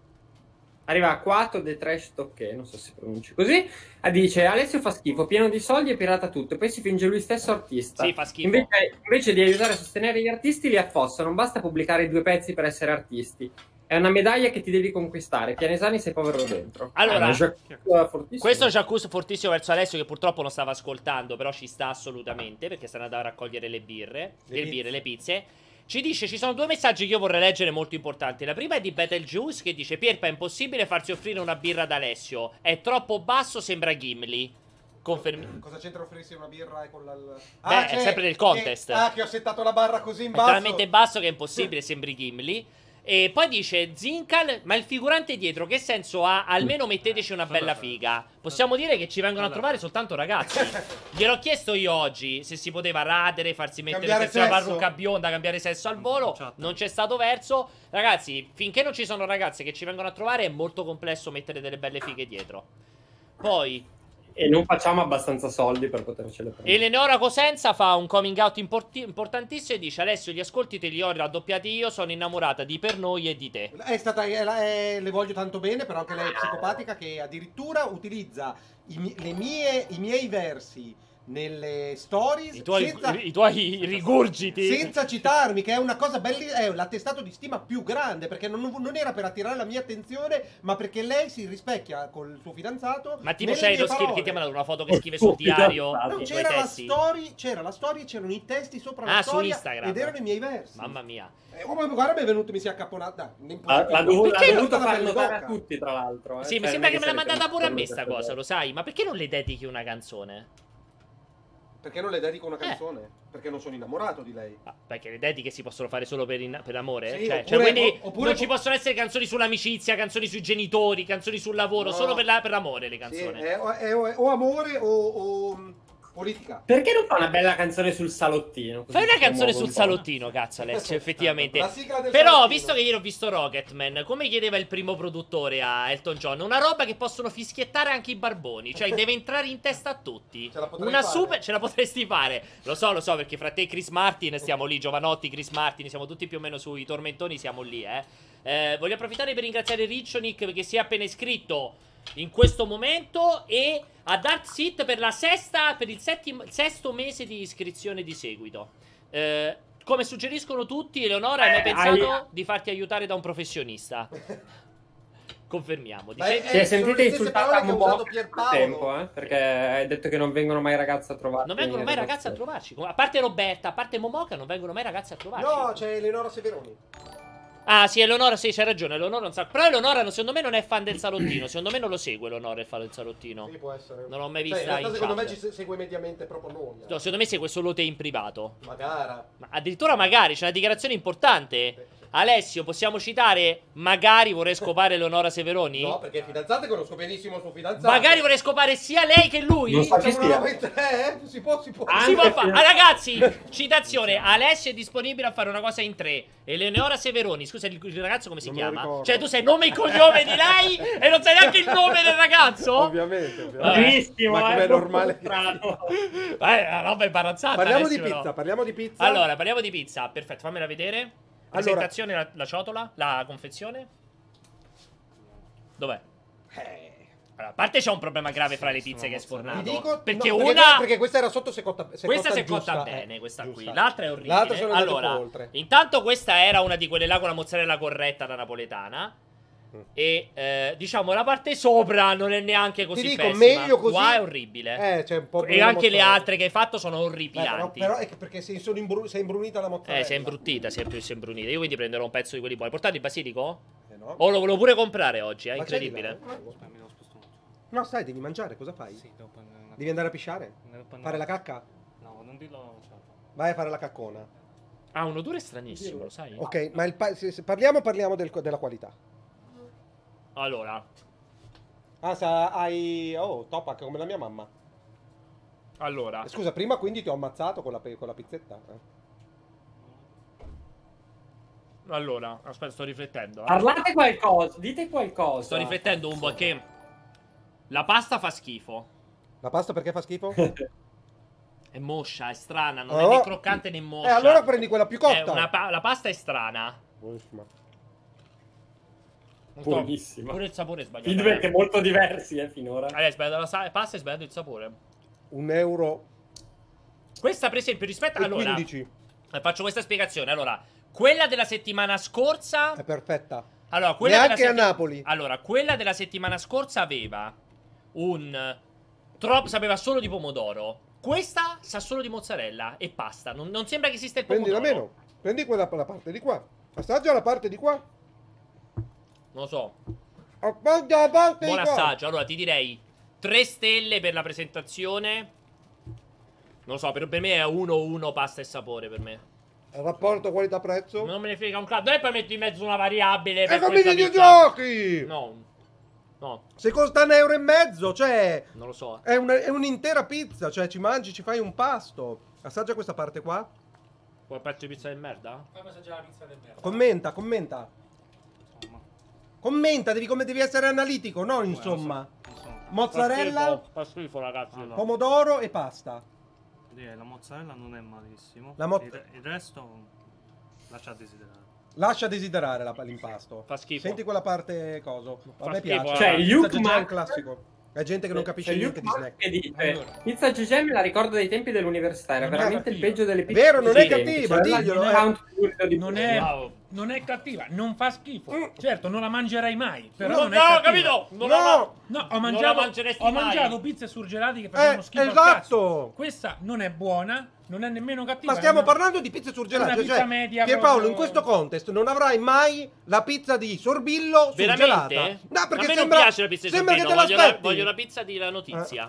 Arriva a quattro The Trash Tocche, non so se si pronuncia così. Ah, dice: Alessio fa schifo, pieno di soldi e pirata tutto. Poi si finge lui stesso artista. Sì, fa schifo. Invece, invece di aiutare a sostenere gli artisti, li affossa. Non basta pubblicare due pezzi per essere artisti. È una medaglia che ti devi conquistare. Pianesani sei povero dentro. Allora, Ah, Jacques, uh, fortissimo. Questo è un Jacques fortissimo verso Alessio che purtroppo non stava ascoltando, però ci sta assolutamente perché sta andando a raccogliere le birre, Le le, pizze. birre, le pizze. Ci dice, ci sono due messaggi che io vorrei leggere molto importanti. La prima è di Betelgeuse che dice: Pierpa, è impossibile farsi offrire una birra da Alessio. È troppo basso, sembra Gimli. Confermi. Cosa c'entra offrirsi una birra con la... Beh, è sempre nel contest. Che, ah, che ho settato la barra così in È basso. talmente basso che è impossibile, sembri Gimli. E poi dice Zincal, ma il figurante dietro che senso ha? Almeno metteteci una bella figa. Possiamo dire che ci vengono a trovare soltanto ragazzi. Gliel'ho chiesto io oggi se si poteva radere, farsi mettere Cambiare la sesso. parrucca bionda, cambiare sesso al volo. Non c'è stato verso. Ragazzi, finché non ci sono ragazze che ci vengono a trovare è molto complesso mettere delle belle fighe dietro. Poi E non facciamo abbastanza soldi per potercele prendere. Eleonora Cosenza fa un coming out importi- importantissimo e dice: Alessio, gli ascolti te li ho raddoppiati io, sono innamorata di Per Noi e di te. È stata, è la- è- le voglio tanto bene, però anche lei è psicopatica che addirittura utilizza i, mi- le mie, i miei versi nelle stories I tuoi, senza, i tuoi rigurgiti. senza citarmi, che è una cosa bella, è l'attestato di stima più grande, perché non, non era per attirare la mia attenzione, ma perché lei si rispecchia col suo fidanzato. Ma tipo nelle c'è mie lo scrive parole. che ti ha mandato una foto che scrive sul diario. No, No, i tuoi c'era la testi. story, c'era la story, c'erano i testi sopra Ah, la su storia Instagram. ed erano i miei versi. Mamma mia. Eh, oh, ma guarda, mi è venuto, mi si è accapponata. Ha, l'ha dovuto, Perché l'ha non dovuto sta far bella notare a bocca? tutti, tra l'altro. eh. Sì, mi Cioè, sembra non che è me l'ha siete mandata pure a me per sta quello. cosa, lo sai? Ma perché non le dedichi una canzone? Perché non le dedico una Eh. canzone? Perché non sono innamorato di lei. Ah, perché le dediche si possono fare solo per, in- per amore? Sì, cioè, oppure- cioè, quindi o- oppure- non ci possono essere canzoni sull'amicizia, canzoni sui genitori, canzoni sul lavoro, No. solo per, la- per l'amore le Sì, canzoni. è, o- è o- o amore o, o politica. Perché non fa una bella canzone sul salottino? Così Fai una si canzone promuove sul un po'. salottino, cazzo Alessio, effettivamente. La sigla del Però, salottino. visto che ieri ho visto Rocketman, come chiedeva il primo produttore a Elton John, una roba che possono fischiettare anche i barboni, cioè deve entrare in testa a tutti. Ce la potrei Una fare. super, ce la potresti fare. Lo so, lo so, perché fra te e Chris Martin stiamo lì, Giovanotti, Chris Martin, siamo tutti più o meno sui tormentoni, siamo lì, eh. Eh, voglio approfittare per ringraziare Riccionic perché si è appena iscritto in questo momento e a Dark Seat per la sesta, per il settim- sesto mese di iscrizione di seguito. Eh, come suggeriscono tutti, Eleonora, hai mai Eh, pensato hai- di farti aiutare da un professionista? Confermiamo. Ma Dicevi- è- Si è Eh, sono sentita le stesse insultata parole a che ha usato Momoca Pierpaolo. tempo, eh? Perché hai detto che non vengono mai ragazze a trovarti. non vengono mai ragazze a trovarci. A parte Roberta, a parte Momoca, non vengono mai ragazze a trovarci. No, c'è Eleonora Severoni. Ah, sì, Eleonora, sì, c'hai ragione. Eleonora non sa. Però Eleonora, secondo me, non è fan del salottino. Secondo me non lo segue Eleonora il fan del salottino. Sì, può essere. Non l'ho mai Cioè, vista in realtà, in secondo chat. me ci se- segue mediamente proprio noi. eh. No, secondo me segue solo te in privato. Magari. Ma addirittura magari, c'è una dichiarazione importante. Alessio, possiamo citare magari vorrei scopare Eleonora Severoni? No, perché è fidanzata e conosco benissimo il suo fidanzato. Magari vorrei scopare sia lei che lui? Non so chi Facciamo una stia. roba in tre, eh? Si può, si può. Ah, Si può Anche fare. se- Ah, ragazzi, citazione. Alessio è disponibile a fare una cosa in tre. Eleonora Severoni, scusa, il il ragazzo come si Non me lo chiama? ricordo. Cioè, tu sai nome e cognome di lei e non sai neanche il nome del ragazzo? Ovviamente, ovviamente. Bravissimo, Ma eh, com'è proprio normale. strano. Eh, è una roba imbarazzata. Parliamo di Alessio, però. pizza, parliamo di pizza. Allora, parliamo di pizza. Perfetto, fammela vedere. Allora- Presentazione, la, la ciotola, la confezione. Dov'è? Eh, Allora, a parte c'è un problema grave fra le pizze che hai vi sfornato. dico, perché no, una... perché questa era sotto se cotta, se Questa cotta si è cotta giusta, bene, eh, questa giusta. qui. L'altra è orribile. L'altra sono andato allora, un po' oltre. intanto questa era una di quelle là con la mozzarella corretta da napoletana. Mm. E eh, diciamo la parte sopra non è neanche così Ti dico, pessima. meglio così. Qua è orribile. Eh, c'è un po' E anche le mozzarella. altre che hai fatto sono Eh, però, orripilanti. però è che perché sei, sono imbru- sei imbrunita la mozzarella. Eh, si è imbruttita, si è più si è imbrunita. Io quindi prenderò un pezzo di quelli buoni. Portate il basilico? Eh, no. O lo volevo pure comprare oggi, è Ma c'è di incredibile. là? Aspetta, mi devo spostare un attimo. No, stai, devi mangiare, cosa fai? Sì, dopo. Devi andare a pisciare? Devo prendere- Fare la cacca? No, non dirlo. Cioè, Vai a fare la caccona. Ha un odore stranissimo, lo sai? Ok, ma il pa- se, se parliamo, parliamo del- della qualità. Allora, Ah, sa, hai... Oh, Topak, come la mia mamma. allora. Eh, Scusa, prima quindi ti ho ammazzato con la, pe- con la pizzetta? Eh. Allora, aspetta, sto riflettendo. eh. Parlate qualcosa, dite qualcosa. Sto riflettendo un po' che la pasta fa schifo. La pasta perché fa schifo? È moscia, è strana, non Oh. è né croccante né Eh, moscia. allora prendi quella più cotta. È una pa- la pasta è strana. Buonissima. Non so, Buonissima. pure il sapore è sbagliato. Feedback eh. molto diversi, eh, finora. Allora, hai sbagliato la sa- pasta e hai sbagliato il sapore. Un euro Questa, per esempio, rispetto e allora, quindici. eh, faccio questa spiegazione. Allora, quella della settimana scorsa. È perfetta. Allora, quella Neanche della a setti- Napoli. Allora, quella della settimana scorsa aveva un troppo, sapeva solo di pomodoro. Questa sa solo di mozzarella e pasta. Non, non sembra che esista il Prendi pomodoro. la meno. Prendi quella la parte di qua. Assaggia la parte di qua. Non lo so. Assaggia la parte Buon di qua. assaggio. Allora, ti direi tre stelle per la presentazione. Non lo so, per, per me è uno uno pasta e sapore per me. Il rapporto qualità-prezzo. Non me ne frega un cazzo. E poi metto in mezzo una variabile per E come questa i pizza. videogiochi! No. No, Se costa un euro e mezzo, cioè... non lo so. È, una- è un'intera pizza, cioè ci mangi, ci fai un pasto. Assaggia questa parte qua. Quel pezzo di pizza di merda? Fammi assaggiare la pizza del merda. Commenta, commenta. Insomma. Commenta, devi, come devi essere analitico, no? Insomma. Insomma. Mozzarella, Fa schifo, ragazzi. Allora. pomodoro e pasta. Direi la mozzarella non è malissimo. La mo- il, re- il resto lascia a desiderare. Lascia desiderare la- l'impasto. Fa schifo. Senti quella parte coso. A Fa me schifo, piace. Cioè, La Luke pizza G G è un Mac- classico. È gente che non capisce C'è niente di Luke snack. che dice Allora. pizza G G me la ricordo dai tempi dell'università, era Non è veramente il cattiva. peggio delle È pizze. vero, non è Sì, cattiva, c'era diglielo, il eh. count pulito di Non pizza. è, Wow. non è cattiva, non fa schifo. Mm. Certo, non la mangerai mai. Però No, non è no, cattiva. capito? Non No! la- No, ho Non mangiato, la mangeresti ho mai. mangiato pizze surgelate che facevano Eh, schifo al esatto! cazzo. Questa non è buona, non è nemmeno cattiva. Ma stiamo è una- parlando di pizze surgelate. Una pizza Cioè, media Pierpaolo, proprio- in questo contest non avrai mai la pizza di sorbillo surgelata. Veramente? No, perché a me sembra, non piace la pizza di sembra sorbillo. che te Voglio la, l'aspetti. voglio la pizza di la notizia.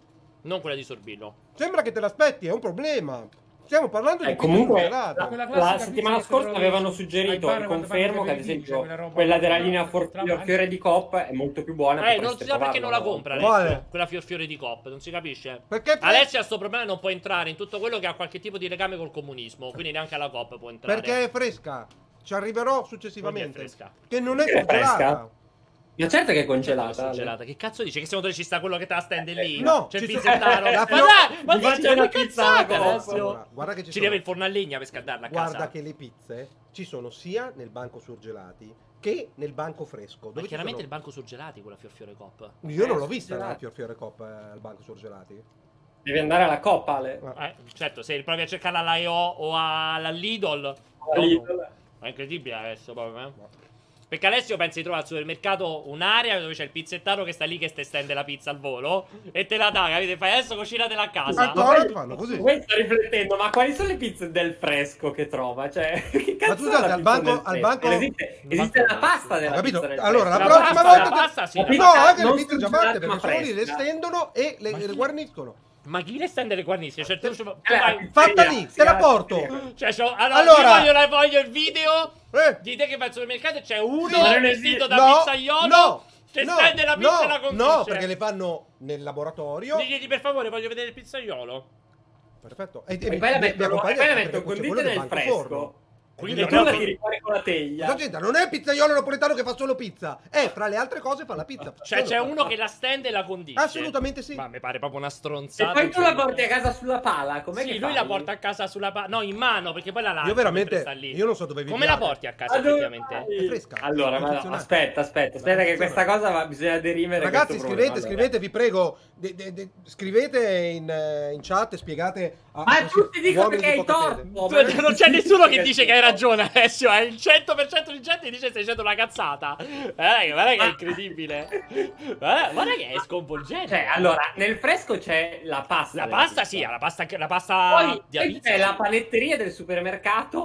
Non quella di sorbillo. Sembra che te l'aspetti, è un problema. Stiamo parlando di Eh, pizza comunque, surgelata. quella La classica settimana pizza che scorsa trovi avevano ai suggerito, bar e quando confermo fanno che ad i aperitivi, esempio c'è quella roba quella della che- linea tra for- mangi. fiore di Coop è molto più buona. Eh, non potreste si sa perché non la provarla. compra Quale? Alessio. Quella fiorfiore di Coop, non si capisce. Perché Alessia ha sto problema, non può entrare in tutto quello che ha qualche tipo di legame col comunismo. Quindi neanche alla Coop può entrare. Perché è fresca. Ci arriverò Non è successivamente. fresca. Che non è Che è congelata. fresca? Ma certo che è Congelata. congelata. Ale. congelata. Che cazzo dice? Che secondo te ci sta quello che te la stende lì? No, c'è il ci sono- pizzettaro. La Ma fior- dai, ma Mi dici faccio una una pizza cazzata, alla Alessio. Allora, guarda che ci Ci sono. deve il forno a legna per scaldarla a casa. Guarda che le pizze ci sono sia nel banco surgelati che nel banco fresco. Ma Dove ci chiaramente il sono- banco surgelati quella fiorfiore Coop. Io non Eh, l'ho vista la surgelati. Fiorfiore Cop eh, al banco surgelati. Devi andare alla Coop, Ale. Eh, certo, se provi a cercarla alla I O o alla Lidl. Alla no, Lidl. no. È incredibile adesso proprio, eh. Perché Alessio pensa di trovare al supermercato un'area dove c'è il pizzettaro che sta lì che ti stende la pizza al volo e te la dà, capite? Fai adesso cucinatela a casa. Ancora ti fanno così. Poi sto riflettendo, ma quali sono le pizze del fresco che trova? Cioè, che cazzo scusate, è la al pizza banco- del al fresco? banco- Esiste, esiste la pasta della Ho capito? pizza del Allora, la fresco. prossima pasta- volta. la pasta sì, la no, pasta anche le non pizze già surgelata, fatte perché ma sono lì, le fresca. stendono e le, Ma le chi- guarniscono. Ma chi le stende le guarnisce? Cioè, tu, tu Eh, vai- Fatta lì, te la porto. cioè, c'ho- allora, Allora- io voglio, la- voglio il video Eh. di te che vai al supermercato e c'è uno Sì. Ma non vestito esiste. da No, pizzaiolo no, che no, stende la pizza no, e la condisce. no, perché le fanno nel laboratorio. Gli chiedi per favore, voglio vedere il pizzaiolo. Perfetto. E, E poi la mettono, e poi la mettono con condita nel fresco. Quindi E però- tu la tiri fuori con la teglia. Cosa c'entra? Non è il pizzaiolo napoletano che fa solo pizza. Eh, fra le altre cose fa la pizza. Cioè, c'è uno che la stende e la condisce. Assolutamente sì. Ma mi pare proprio una E stronzata. poi tu la porti a casa sulla pala, com'è Sì, che lui fai? la porta a casa sulla pa- no, in mano, perché poi la lascia. Io veramente, mentre sta lì. io non so dove Come la viviate. porti a casa, Ma dove effettivamente? vai? È fresca. Allora, ma no, Funzionale. aspetta, aspetta, aspetta che questa cosa va, bisogna derimere. Ragazzi, questo scrivete, problema, scrivete, vi prego. de- de- de- scrivete in, eh, in chat e spiegate. A, allora. Ma questi tutti dicono uomini che di hai poca torto. fede. ma Cioè, non c'è nessuno che dice dice che hai ragione, Alessio. È il cento per cento di gente che dice che stai dicendo una cazzata. Eh, guarda che è incredibile. Eh, guarda che è sconvolgente. Cioè, allora, nel fresco c'è la pasta. La della pasta, pizza. sì, la pasta, la pasta Poi, di poi pizza. c'è la panetteria del supermercato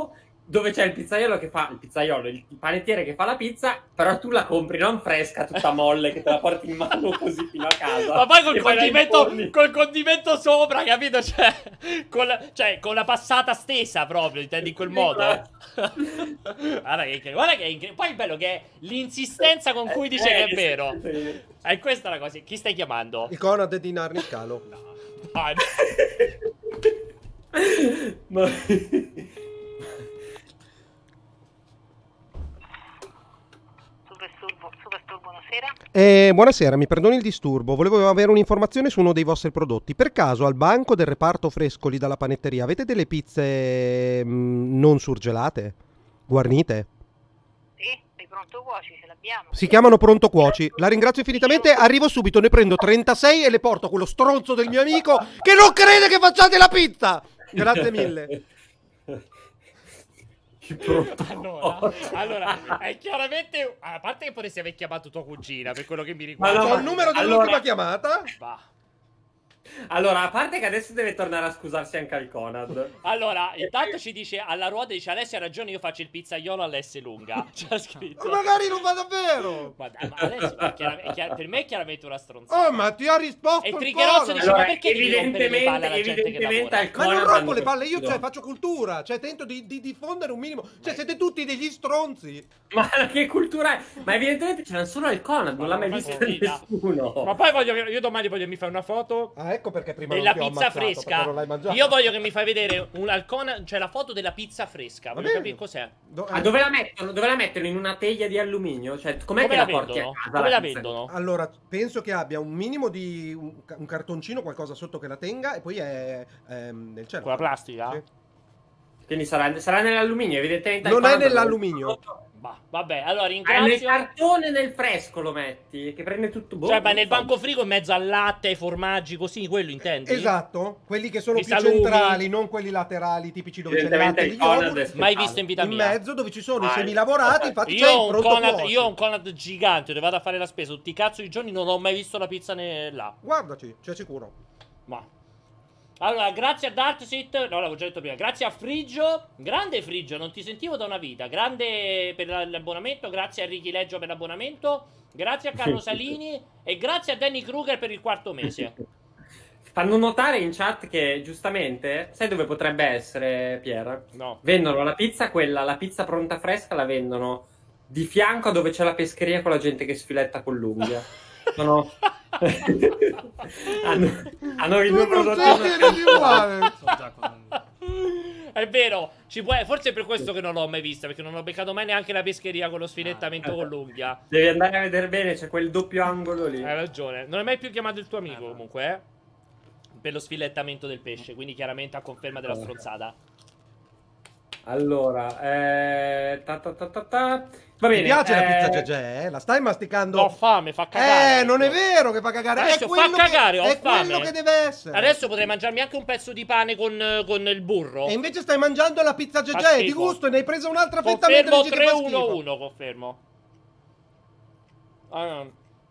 dove c'è il pizzaiolo che fa il pizzaiolo, il panettiere che fa la pizza, però tu la compri non fresca, tutta molle, che te la porti in mano così fino a casa. Ma poi col e poi la condimento, inforni. col condimento sopra, capito? Cioè con, la, cioè, con la passata stesa proprio, intendi in quel modo. Guarda che, che, guarda che è incre- poi è bello che è l'insistenza con cui dice che è vero. Sì. E questa è la cosa. Chi stai chiamando? Il Conad di Narniscalo. Ah, Ma... Super Turbo, Super Turbo, buonasera. Eh, buonasera, mi perdoni il disturbo. Volevo avere un'informazione su uno dei vostri prodotti. Per caso al banco del reparto frescoli dalla panetteria avete delle pizze mh, non surgelate? Guarnite? Sì, sei pronto cuoci, ce l'abbiamo. Si chiamano Pronto Cuoci. La ringrazio infinitamente. Arrivo subito, ne prendo trentasei e le porto a quello stronzo del mio amico che non crede che facciate la pizza. Grazie mille. allora, allora, è chiaramente. A parte che potresti aver chiamato tua cugina, per quello che mi riguarda. Ma no, Ho il numero dell'ultima allora- chiamata. Va. Allora, a parte che adesso deve tornare a scusarsi anche al Conad. Allora, intanto ci dice alla ruota, dice Alessia ha ragione, io faccio il pizzaiolo all'S lunga. C'ha scritto. Ma magari non va davvero. Ma dai, ma Alessia è chiara- è chiara- per me è chiaramente una stronzata. Oh, ma ti ha risposto E il Triggerozzo Conad. dice, ma Allora, perché devi rompere le palle alla gente che evidentemente lavora? al Ma non Conad rompo hanno le palle, io capito. cioè, faccio cultura, cioè tento di, di diffondere un minimo. Cioè siete tutti degli stronzi. Ma che cultura è? Ma evidentemente c'era solo il Conad, non l'ha mai Ma visto poi vita. nessuno. Ma poi voglio che- io domani voglio che mi fai una foto Ah, ecco perché prima della non ti ho pizza ammazzato, perché fresca. non l'hai mangiata. Io voglio che mi fai vedere un alcona, cioè la foto della pizza fresca. Va Voglio bene. capire cos'è. Do- Ah, dove la mettono? Dove la mettono? In una teglia di alluminio? Cioè, com'è Come che la la porti vendono? a casa? Come la pizza? vendono? Allora, penso che abbia un minimo di un, ca- un cartoncino, qualcosa sotto che la tenga e poi è ehm, nel cielo. Con la plastica? Sì. Quindi sarà, sarà nell'alluminio, evidentemente. Non al è Conad- nell'alluminio. Bah, vabbè, allora Ah, nel ringrazio. cartone nel fresco lo metti, che prende tutto. boh, Cioè, ma non nel so. banco frigo in mezzo al latte, ai formaggi, così, quello intendi? Esatto, quelli che sono I più salumi. centrali, non quelli laterali tipici dove c'è il Evidentemente latte e il gli Conad yogurt. è Mai speciale. visto in vita In mia. mezzo dove ci sono i Ah, semi lavorati, infatti c'è Io il ho, un pronto Conad, cuoci. io ho un Conad gigante dove vado a fare la spesa tutti i cazzo di giorni, non ho mai visto la pizza né là. Guardaci, c'è sicuro. Ma allora, grazie a Darkseid, no, l'avevo già detto prima. Grazie a Friggio, grande Friggio, non ti sentivo da una vita. Grande per la- l'abbonamento, grazie a Ricky Leggio per l'abbonamento, grazie a Carlo Salini e grazie a Danny Kruger per il quarto mese. Fanno notare in chat che giustamente, sai dove potrebbe essere, Pier? No. Vendono la pizza, quella, la pizza pronta fresca la vendono di fianco a dove c'è la pescheria con la gente che sfiletta con l'unghia. Sono... hanno, hanno i due Tu non prodotti. sei di uguale. Sono già con... È vero, ci può... forse è per questo che non l'ho mai vista, perché non ho beccato mai neanche la pescheria con lo sfilettamento con l'unghia. Devi andare a vedere bene, c'è quel doppio angolo lì. Hai ragione. Non hai mai più chiamato il tuo amico, Eh, no. comunque, eh? Per lo sfilettamento del pesce, quindi chiaramente a conferma della stronzata. Allora, eh... ta ta ta ta ta. Va Mi bene. piace la eh, pizza Gegè, eh? La stai masticando? Ho fame, fa cagare. Eh, non è ecco. vero che fa cagare. Adesso è fa quello cagare, che, ho è fame. quello che deve essere. Adesso potrei mangiarmi anche un pezzo di pane con, con il burro. E invece stai mangiando la pizza Fa Gegè di schifo. gusto e ne hai presa un'altra fetta mentre Confermo dici che tre fa uno schifo. uno, confermo. Ah,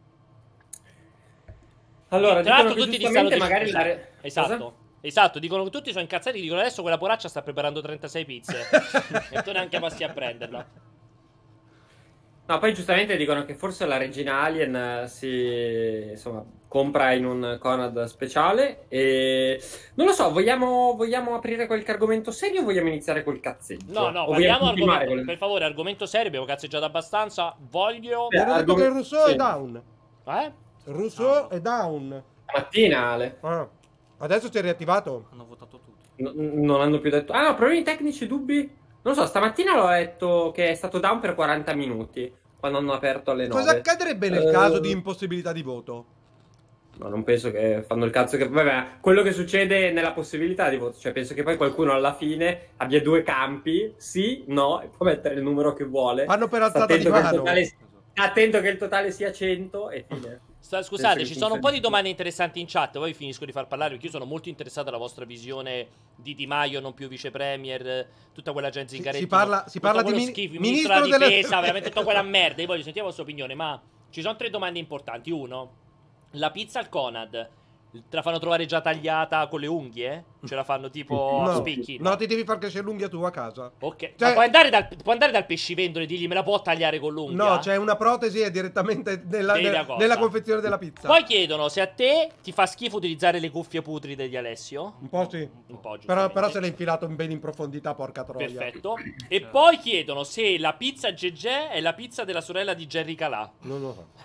Allora, tra l'altro dicono che tutti ti stanno giustamente magari dicendo... la re- Esatto. Cosa? Esatto, dicono che tutti sono incazzati, dicono adesso quella poraccia sta preparando trentasei pizze. E tu neanche passi a prenderla. No, poi giustamente dicono che forse la regina Alien eh, si insomma compra in un Conad speciale e non lo so, vogliamo, vogliamo aprire qualche argomento serio o vogliamo iniziare col cazzeggio? No, no, O parliamo vogliamo continuare argomento, con- per favore, argomento serio, abbiamo cazzeggiato abbastanza. Voglio... Beh, Mi hanno detto argom- che Rousseau sì. è down. Eh? Rousseau è down. Stamattina, Ale. Ah, adesso si è riattivato. Hanno votato tutti. No- non hanno più detto... Ah no, problemi tecnici, dubbi? Non lo so, stamattina l'ho detto che è stato down per quaranta minuti quando hanno aperto alle nove. Cosa accadrebbe nel Eh, caso di impossibilità di voto? No, non penso che fanno il cazzo che... Vabbè, quello che succede nella possibilità di voto, cioè penso che poi qualcuno alla fine abbia due campi, sì, no, e può mettere il numero che vuole. Fanno per Sta alzata di attento che il mano. totale, sta attento che il totale sia cento e fine. Sta- Scusate, Penso ci che sono un po' di funzioni. domande interessanti in chat. Poi finisco di far parlare perché io sono molto interessato alla vostra visione di Di Maio, non più vice premier, tutta quella gente Si- Zingaretti. si parla- si tutto parla di quello mini- schifo, il ministro ministro della della- difesa, veramente tutta quella merda. Io voglio sentire la vostra opinione, ma ci sono tre domande importanti. Uno, la pizza al Conad Te la fanno trovare già tagliata con le unghie? Ce la fanno tipo a No, spicchi? no, ti devi far crescere l'unghia tu a casa. Ok, Cioè- ma puoi andare, dal, puoi andare dal pescivendolo e dirgli me la può tagliare con l'unghia? No, c'è una protesi è direttamente nella, Vedi la nel- cosa. nella confezione della pizza. Poi chiedono se a te ti fa schifo utilizzare le cuffie putride di Alessio. Un po' sì. Un po', Però, giustamente. però se l'ha infilato bene in profondità, porca troia. Perfetto. E poi chiedono se la pizza Gegè è la pizza della sorella di Jerry Calà. Non lo so.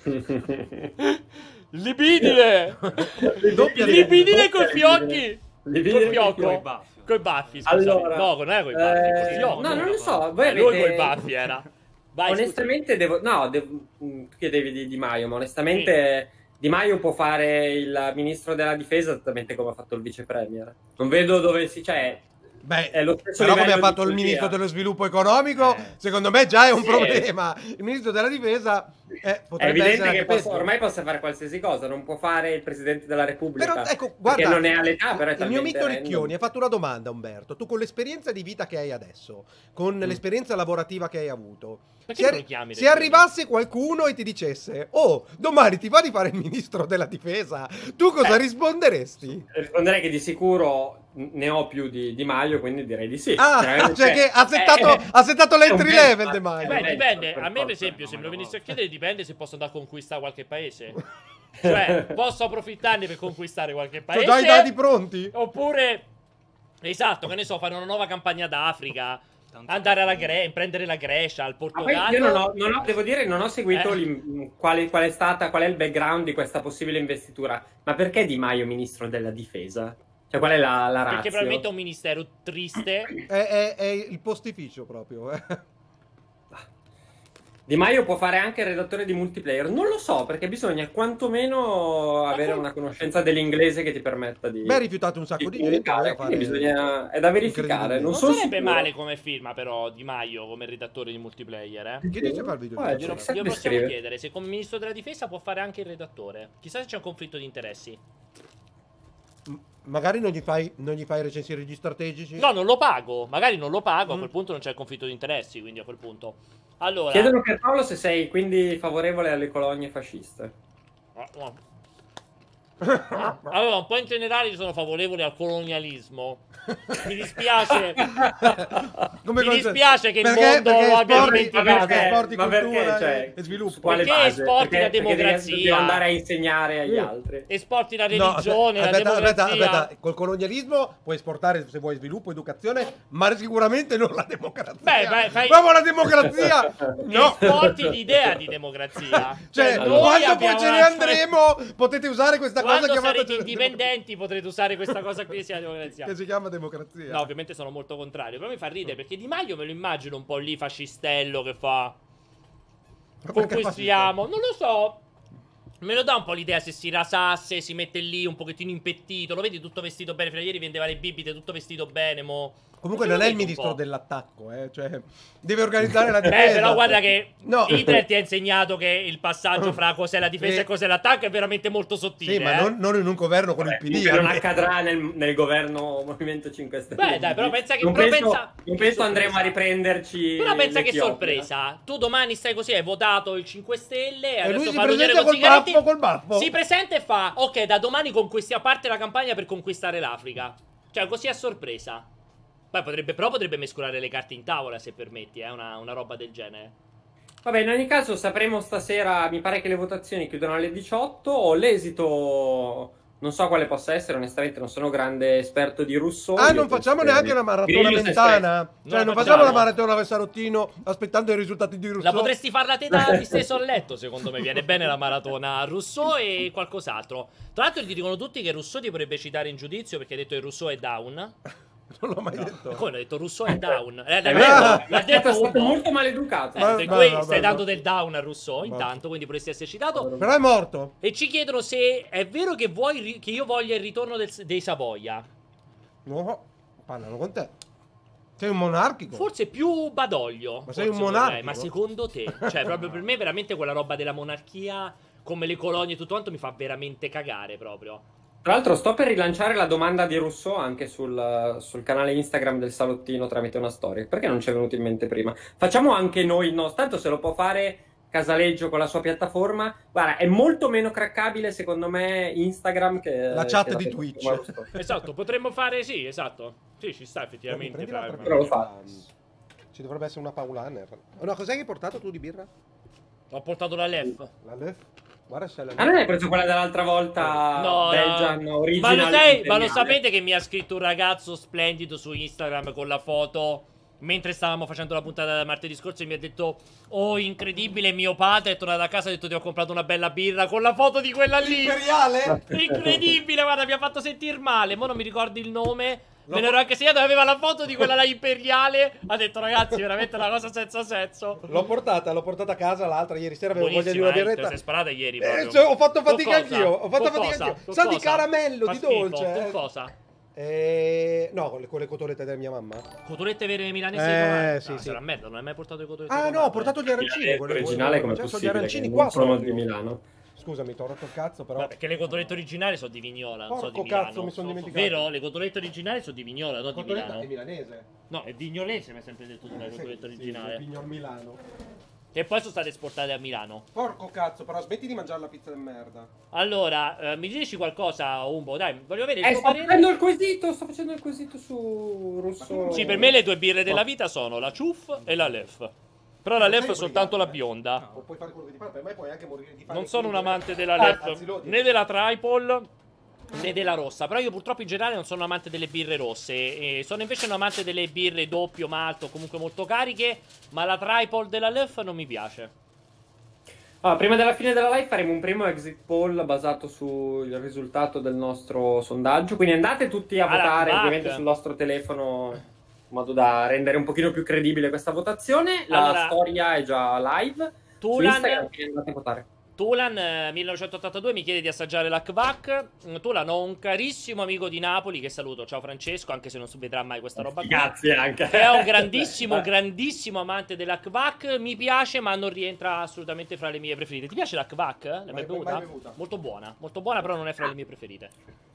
Libidine! Doppia Libidine con doppia fiocchi! libidine. Col fiocco! Coi baffi. Coi baffi, scusami. Allora, no, non era coi baffi, eh, col fiocco. no, non lo so, voi Eh, lui avete- coi baffi era. Vai, Onestamente devo... No, devo... tu chiedevi di Di Maio, ma onestamente Di Maio può fare il ministro della difesa esattamente come ha fatto il vice premier. Non vedo dove si... Cioè, Beh, è lo stesso però come ha livello fatto di il ministro follia. dello sviluppo economico, Eh. secondo me già è un Sì. problema. Il ministro della difesa eh, È potrebbe evidente essere che anche possa- peggio. ormai possa fare qualsiasi cosa, non può fare il presidente della Repubblica. Però ecco, guarda, perché non è all'età, però è il mio talmente Mitto random. Recchioni ha fatto una domanda, Umberto. Tu con l'esperienza di vita che hai adesso, con Mm. l'esperienza lavorativa che hai avuto, Perché se, non lo chiami se Recchioni? arrivasse qualcuno e ti dicesse "Oh, domani ti va di fare il ministro della difesa", tu cosa Eh. risponderesti? Risponderei che di sicuro ne ho più di Di Maio, quindi direi di sì. Ah, Cioè, cioè che ha settato, eh, ha settato è un l'entry bel- level De Maio. Beh, Eh, dipende. per A me, per forza, esempio, se me lo no, venisse a no. chiedere, dipende se posso andare a conquistare qualche paese. Cioè, posso approfittarne per conquistare qualche C'ho paese. già i dati pronti? Oppure, esatto, che ne so, fare una nuova campagna d'Africa. Andare alla Grecia, prendere la Grecia, il Ma poi Portogallo. io non ho, non ho- devo dire, non ho seguito Eh. l'im- quale, qual è stata, qual è il background di questa possibile investitura. Ma perché Di Maio ministro della difesa? Cioè, qual è la, la ratio? Perché probabilmente è un ministero triste. È, è- è il postificio proprio. eh. Di Maio può fare anche il redattore di multiplayer? Non lo so, perché bisogna quantomeno avere una conoscenza dell'inglese che ti permetta di... Beh, ha rifiutato un sacco di gente. comunicare, eh, a quindi fare- bisogna... È da verificare. Incredibile. Non, Non sono sarebbe sicuro. male come firma, però, Di Maio come redattore di multiplayer. Eh? Chi dice fa il video? Eh, Glielo, chissà glielo chi possiamo scrive. chiedere se come ministro della difesa può fare anche il redattore. Chissà se c'è un conflitto di interessi. M- Magari non gli fai, non gli fai recensire gli strategici? No, non lo pago. Magari non lo pago. A Mm. quel punto non c'è il conflitto di interessi. Quindi a quel punto. Allora. Chiedono per Paolo se sei quindi favorevole alle colonie fasciste. Ah, no. Allora, un po' in generale io sono favorevole al colonialismo. Mi dispiace. Come Mi cosa- dispiace che il Perché- mondo perché lo abbia esporti- dimenticato. perché esporti Ma perché? cultura Cioè, e sviluppo. su quale Perché base? esporti Perché- la perché devi- democrazia? Devi andare a insegnare agli Mm. altri. Esporti la No, religione, la aspetta, aspetta, democrazia. aspetta, col colonialismo puoi esportare se vuoi sviluppo, educazione, ma sicuramente non la democrazia. Beh, beh, fai- Proprio la democrazia! No! Esporti l'idea di democrazia. Cioè, noi quando abbiamo poi ce ne una- andremo, potete usare questa cosa Quando chiamata sarete indipendenti potrete usare questa cosa qui che sia democrazia. che si chiama democrazia. No, ovviamente sono molto contrario. Però mi fa ridere perché Di Maio me lo immagino un po' lì fascistello che fa. Ma perché Conquistiamo. Non lo so. Me lo dà un po' l'idea se si rasasse, si mette lì un pochettino impettito. Lo vedi tutto vestito bene. Fino a ieri vendeva le bibite tutto vestito bene. Mo. Comunque Me lo non è il vedo un ministro po'. dell'attacco, eh, cioè deve organizzare la difesa. Beh, però guarda che No. Hitler ti ha insegnato che il passaggio fra cos'è la difesa Sì. e cos'è l'attacco è veramente molto sottile. Sì, ma eh. non, non in un governo con il P D. Comunque non almeno. accadrà nel, nel governo Movimento cinque Stelle. Beh, dai, però pensa che- non però penso, pensa- non che penso andremo a sorpresa. riprenderci. Però pensa che l'Etiopia. sorpresa. Tu domani stai così, hai votato il cinque Stelle. E adesso lui si fa l'unione presenta con col Zingaretti, baffo, col baffo. Si presenta e fa: ok, da domani conquisti a parte la campagna per conquistare l'Africa. Cioè, così a sorpresa. Poi potrebbe, però potrebbe mescolare le carte in tavola, se permetti, eh, una, una roba del genere. Vabbè, in ogni caso sapremo stasera, mi pare che le votazioni chiudono alle diciotto, l'esito non so quale possa essere, onestamente non sono grande esperto di Rousseau. Ah, io non penso facciamo che neanche una maratona Grillo si è mentana? No, Cioè, non facciamo. facciamo la maratona con Sarottino aspettando i risultati di Rousseau? La potresti farla te da disteso a letto, secondo me. Viene bene la maratona Rousseau e qualcos'altro. Tra l'altro ti dicono tutti che Rousseau ti potrebbe citare in giudizio perché ha detto che Rousseau è down. Non l'ho mai detto. Come l'ho detto? Rousseau è down. Eh, È l'ha vero, detto, è l'ha stato, detto è stato Ugo. molto maleducato. Eh, Ma- per ma- cui ma- stai ma- dando del down a Rousseau Ma- intanto, quindi potresti essere citato. Però è morto. E ci chiedono se è vero che vuoi ri- che io voglia il ritorno del- dei Savoia. No, parlano con te. Sei un monarchico. Forse più Badoglio. Ma sei forse un vorrei, monarchico? Ma secondo te? Cioè, proprio per me veramente quella roba della monarchia, come le colonie e tutto quanto, mi fa veramente cagare proprio. Tra l'altro sto per rilanciare la domanda di Rousseau anche sul, sul canale Instagram del Salottino tramite una storia. Perché non ci è venuto in mente prima? Facciamo anche noi, no, tanto se lo può fare Casaleggio con la sua piattaforma. Guarda, è molto meno craccabile secondo me Instagram che La chat che di piattaforma Twitch. Rosto. Esatto, potremmo fare, sì, esatto. Sì, ci sta effettivamente. Prendi fra- l'altra Però lo birra. fa. Ci dovrebbe essere una Paulaner. Oh, no, cos'è che hai portato tu di birra? Ho portato la Lef. La Lef? Guarda se è la Ah, non hai preso quella dell'altra volta? No, Belgian no. Original Ma lo, sai, ma lo Imperiale? sapete che mi ha scritto un ragazzo splendido su Instagram con la foto mentre stavamo facendo la puntata da martedì scorso e mi ha detto: oh, incredibile, mio padre è tornato a casa e ha detto ti ho comprato una bella birra con la foto di quella lì. Imperiale? Incredibile, guarda, mi ha fatto sentire male. Mo' non mi ricordo il nome. Lo- Me ne ero anche segnato, aveva la foto di quella là imperiale. Ha detto ragazzi, veramente una cosa senza senso. L'ho portata, l'ho portata a casa l'altra ieri sera, avevo voglia di Buonissima, una eh, te la birretta. sei sparata ieri Eh, proprio. cioè, ho fatto Con fatica cosa? anch'io, ho fatto Con fatica cosa? anch'io. Con Sa di cosa? caramello, Fa di schifo. dolce. Con eh. cosa? Eh, no, con le, con le cotolette della mia mamma. Cotolette vere milanesi Eh, di domani? sì, No, sì. sarà merda, non hai mai portato le cotolette Ah, di no, domani? ho portato gli arancini. Eh, quelle- originale come cioè, sono gli possibile? arancini che qua non sono sono di Milano. Scusami, ti ho rotto il cazzo, però. Ma perché le cotolette originali sono di Vignola, non so di Porco Milano. cazzo, mi sono dimenticato. Vero? Le cotolette originali sono di Vignola, non di Cotoletta Milano. è milanese. No, è vignolese, mi hai sempre detto tu, la cotoletta Sì, originale. sì, Pignol Milano. Che poi sono state esportate a Milano. Porco cazzo, però smetti di mangiare la pizza di merda. Allora, eh, mi dici qualcosa, Umbo? Dai, voglio avere il Eh, tuo sto parere. facendo il quesito, sto facendo il quesito su Russo. Sì, per me le due birre della vita sono la Ciuff e la Lef. Però la Non Lef sei è soltanto la obbligato, bionda. O puoi fare quello che ti pare, per me puoi anche morire di fame. Non sono un amante della Ah, Lef, anzi, lo dico. né della Tripol, né della rossa. Però io purtroppo in generale non sono un amante delle birre rosse. E sono invece un amante delle birre doppio malto, comunque molto cariche. Ma la Tripol della Lef non mi piace. Allora, prima della fine della live faremo un primo exit poll basato sul risultato del nostro sondaggio. Quindi andate tutti a Alla votare, T V A C. ovviamente sul nostro telefono, in modo da rendere un pochino più credibile questa votazione. La Allora, storia è già live. Su Tulan- Instagram, quindi andate a votare. Tulan eh, millenovecentottantadue mi chiede di assaggiare l'H V A C. Mm, Tulan, ho un carissimo amico di Napoli che saluto. Ciao Francesco, anche se non si vedrà mai questa roba qui. Grazie anche. È un grandissimo, grandissimo amante dell'H V A C. Mi piace, ma non rientra assolutamente fra le mie preferite. Ti piace l'H V A C? L'hai mai Mai- bevuta? mai bevuta. Molto buona, molto buona, però non è fra le mie preferite.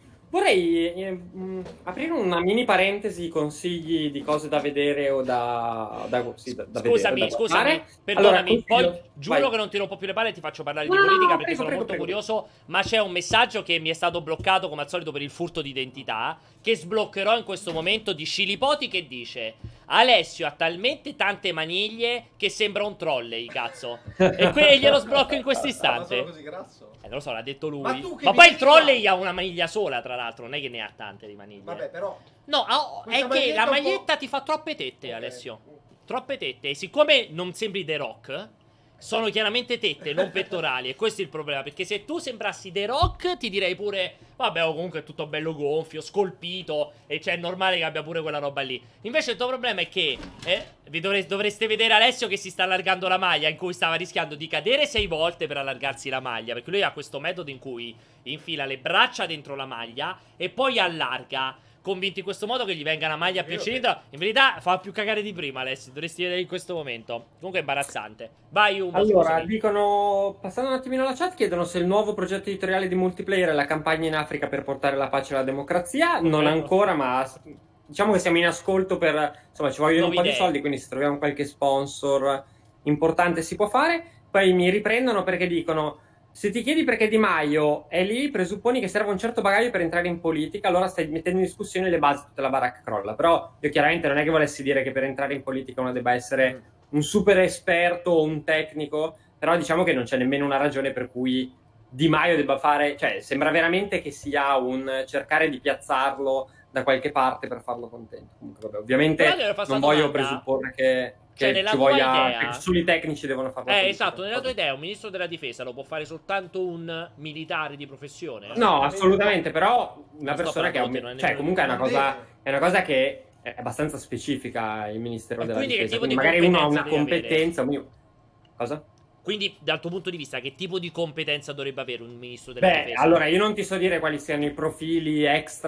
Vorrei eh, mh, aprire una mini parentesi, consigli di cose da vedere o da, da, sì, da, da Scusami, vedere, da scusami, guardare. perdonami. Allora, Poi consiglio- giuro vai. che non ti rompo più le palle e ti faccio parlare No, di no, politica no, perché prego, sono prego, molto prego. curioso. Ma c'è un messaggio che mi è stato bloccato come al solito per il furto di identità. Che sbloccherò in questo momento di Scilipoti che dice: Alessio ha talmente tante maniglie che sembra un trolley, cazzo. E qui glielo sblocco in questo Ma sono istante. così grasso? Eh, non lo so, l'ha detto lui. Ma Ma, tu che poi mi il dici trolley qua? ha una maniglia sola, tra l'altro, non è che ne ha tante di maniglie. Vabbè, però. No, ah, Questa è che la maglietta un po'- maglietta ti fa troppe tette, Ok. Alessio. Troppe tette. E siccome non sembri The Rock, sono chiaramente tette, non pettorali. E questo è il problema. Perché se tu sembrassi The Rock, ti direi pure: vabbè, oh, comunque è tutto bello gonfio, scolpito. E cioè è normale che abbia pure quella roba lì. Invece il tuo problema è che eh, vi dovre- dovreste vedere Alessio che si sta allargando la maglia, in cui stava rischiando di cadere sei volte per allargarsi la maglia. Perché lui ha questo metodo in cui infila le braccia dentro la maglia e poi allarga. Convinto in questo modo che gli venga una maglia più Io- cilindro. In verità fa più cagare di prima, Alessio. Dovresti vedere in questo momento. Comunque è imbarazzante. Vai, Umo. Allora, scusami. dicono, passando un attimino alla chat, chiedono se il nuovo progetto editoriale di multiplayer è la campagna in Africa per portare la pace e la democrazia. Non Corretto. ancora, ma diciamo che siamo in ascolto per, insomma, ci vogliono un Nuove po' di idee. soldi, quindi se troviamo qualche sponsor importante si può fare. Poi mi riprendono perché dicono: se ti chiedi perché Di Maio è lì, presupponi che serva un certo bagaglio per entrare in politica, allora stai mettendo in discussione le basi di tutta la baracca crolla. Però io chiaramente non è che volessi dire che per entrare in politica uno debba essere un super esperto o un tecnico, però diciamo che non c'è nemmeno una ragione per cui Di Maio debba fare, cioè sembra veramente che sia un cercare di piazzarlo da qualche parte per farlo contento. Comunque, vabbè, ovviamente Però devo fare non sta voglio domanda. presupporre che, Cioè, che nella ci tua voglia, idea- che solo i tecnici devono farlo. Eh, esatto, nella tua idea un ministro della difesa lo può fare soltanto un militare di professione? No, assolutamente, però una Non sto persona che ha un- parlando, non è cioè nemmeno- comunque è una non cosa deve. è una cosa che è abbastanza specifica il Ministero E della quindi che Difesa, tipo quindi di magari uno ha una competenza deve competenza, un- cosa? Quindi, dal tuo punto di vista, che tipo di competenza dovrebbe avere un ministro della Beh, difesa? allora io non ti so dire quali siano i profili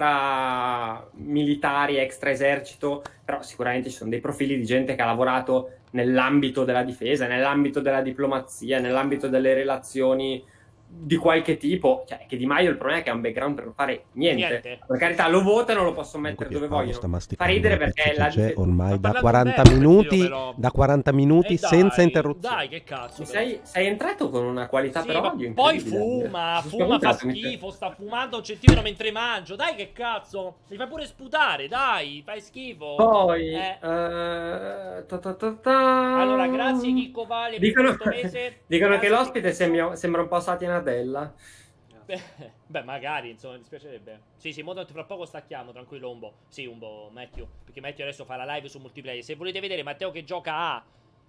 extra militari, extra esercito, però sicuramente ci sono dei profili di gente che ha lavorato nell'ambito della difesa, nell'ambito della diplomazia, nell'ambito delle relazioni di qualche tipo, cioè che Di Maio il problema è che ha un background per non fare niente. Niente. Per carità, lo votano, lo possono mettere Comunque dove Pierpaolo sta vogliono. Fa masticando ridere la perché la P C C dif- ormai Ma da parlando quaranta bene, minuti, io però. da quaranta minuti Eh, dai, senza interruzioni. Dai, che cazzo. Mi però. sei, sei entrato con una qualità Sì, per ma audio poi incredibile. fuma, Mi fuma, fa spaventato, mi- schifo, sta fumando un centimetro mentre mangio. Dai, che cazzo. Mi fai pure sputare, dai, fai schifo. Poi, Eh. eh, ta ta ta ta. Allora, grazie Chicco Vale per Dicono, questo mese. dicono che Grazie, l'ospite Chicco. sembra, sembra un po' Satya Nadella. Beh, beh, magari, insomma, mi dispiacerebbe. Sì, sì, mo tanto fra poco stacchiamo, tranquillo Umbo. Sì, Umbo, Matthew. Perché Matthew adesso fa la live su multiplayer. Se volete vedere Matteo che gioca a...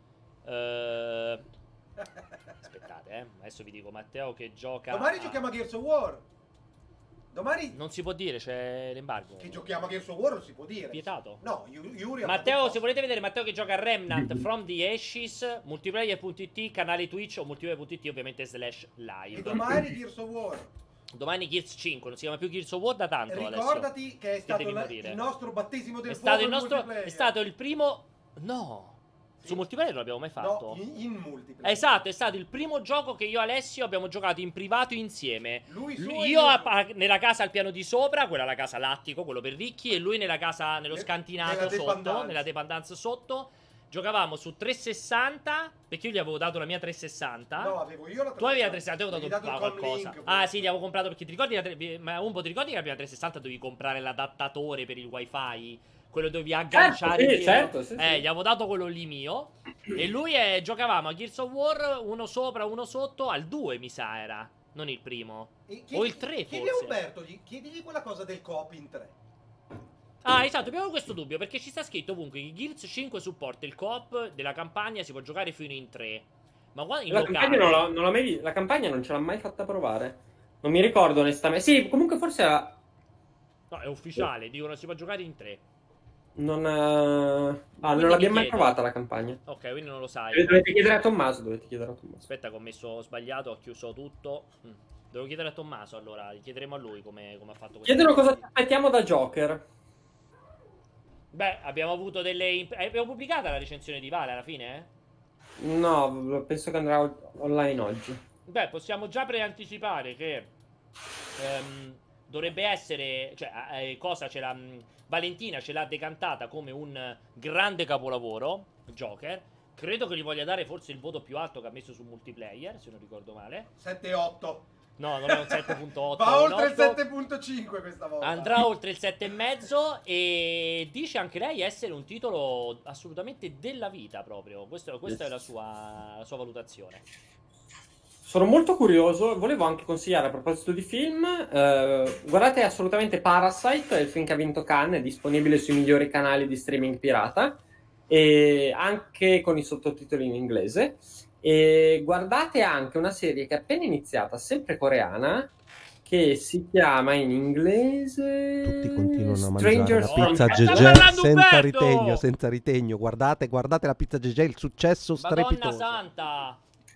eh, aspettate, eh. Adesso vi dico Matteo che gioca Domani a... giochiamo a Gears of War. Domani Non si può dire, c'è l'embargo. che giochiamo a Gears of War lo si può dire. Vietato. No, Yu- Yuri ha Matteo, fatto se volete vedere Matteo che gioca a Remnant From the Ashes, multiplayer.it, canale Twitch o multiplayer.it ovviamente slash E live. domani Gears of War. Domani Gears cinque, non si chiama più Gears of War da tanto, Alessio. Ricordati che è stato devi la- morire. il nostro battesimo del È stato fuoco il in nostro... multiplayer. È stato il primo... No. Sì. Su multiplayer non l'abbiamo mai fatto. No, in, in multiplayer. Esatto, è stato il primo gioco che io e Alessio abbiamo giocato in privato insieme. Lui su Lui- e io io a- su. a- nella casa al piano di sopra, quella la casa Lattico, quello per ricchi, e lui nella casa, nello Ne- scantinato nella sotto, dependance. nella dependance sotto. Giocavamo su trecentosessanta, perché io gli avevo dato la mia trecentosessanta. No, avevo io la Tu avevi la trecentosessanta, ti Avevi avevo dato, dato ah, il qualcosa. Comlink, Ah, sì, gli avevo comprato perché ti ricordi, la tre- ma un po' ti ricordi che la prima trecentosessanta dovevi comprare l'adattatore per il wifi? Quello dovevi agganciare. sì, dietro. certo, sì, eh, sì. gli avevo dato quello lì mio. E lui è, giocavamo a Gears of War, uno sopra, uno sotto, al due mi sa era. Non il primo. E chiedi- O il tre Chiedi forse. a Umberto, gli- chiedigli quella cosa del coop in tre. Ah, esatto, abbiamo questo dubbio perché ci sta scritto ovunque che Gears cinque supporta il co-op della campagna, si può giocare fino in tre. Ma guarda in La locale. campagna, non l'ho, non l'ho mai vi- la campagna non ce l'ha mai fatta provare. Non mi ricordo onestamente. Sì, comunque forse era- No, è ufficiale, dicono si può giocare in tre. non, eh, ah, Quindi non l'abbiamo mi mai chiedo. provata la campagna. Ok, quindi non lo sai. Dovete dovete chiedere a Tommaso. Dovete chiedere a Tommaso. Aspetta che ho messo sbagliato, ho chiuso tutto. Mm. Devo chiedere a Tommaso allora, gli chiederemo a lui come, come ha fatto questo. Chiedono cosa ci aspettiamo da Joker. Beh, abbiamo avuto delle... imp- eh, abbiamo pubblicata la recensione di Vale alla fine, eh? No, penso che andrà on- online oggi. Beh, possiamo già preanticipare che ehm, dovrebbe essere, cioè, eh, cosa ce l'ha, mh, Valentina ce l'ha decantata come un grande capolavoro, Joker. Credo che gli voglia dare forse il voto più alto che ha messo su multiplayer, se non ricordo male. sette otto. No, non è un sette virgola otto. Va è un oltre il otto. sette virgola cinque questa volta. Andrà oltre il sette e mezzo e dice anche lei essere un titolo assolutamente della vita proprio. Questo- questa è la sua, la sua valutazione. Sono molto curioso. Volevo anche consigliare a proposito di film. eh, guardate assolutamente Parasite, il film che ha vinto Cannes, è disponibile sui migliori canali di streaming pirata. E anche con i sottotitoli in inglese. E guardate anche una serie che è appena iniziata, sempre coreana, che si chiama in inglese Tutti continuano a mangiare Strangers la from pizza Sta G G parlando senza Umberto! ritegno, senza ritegno. Guardate, guardate la pizza G G, il successo Madonna strepitoso. santa!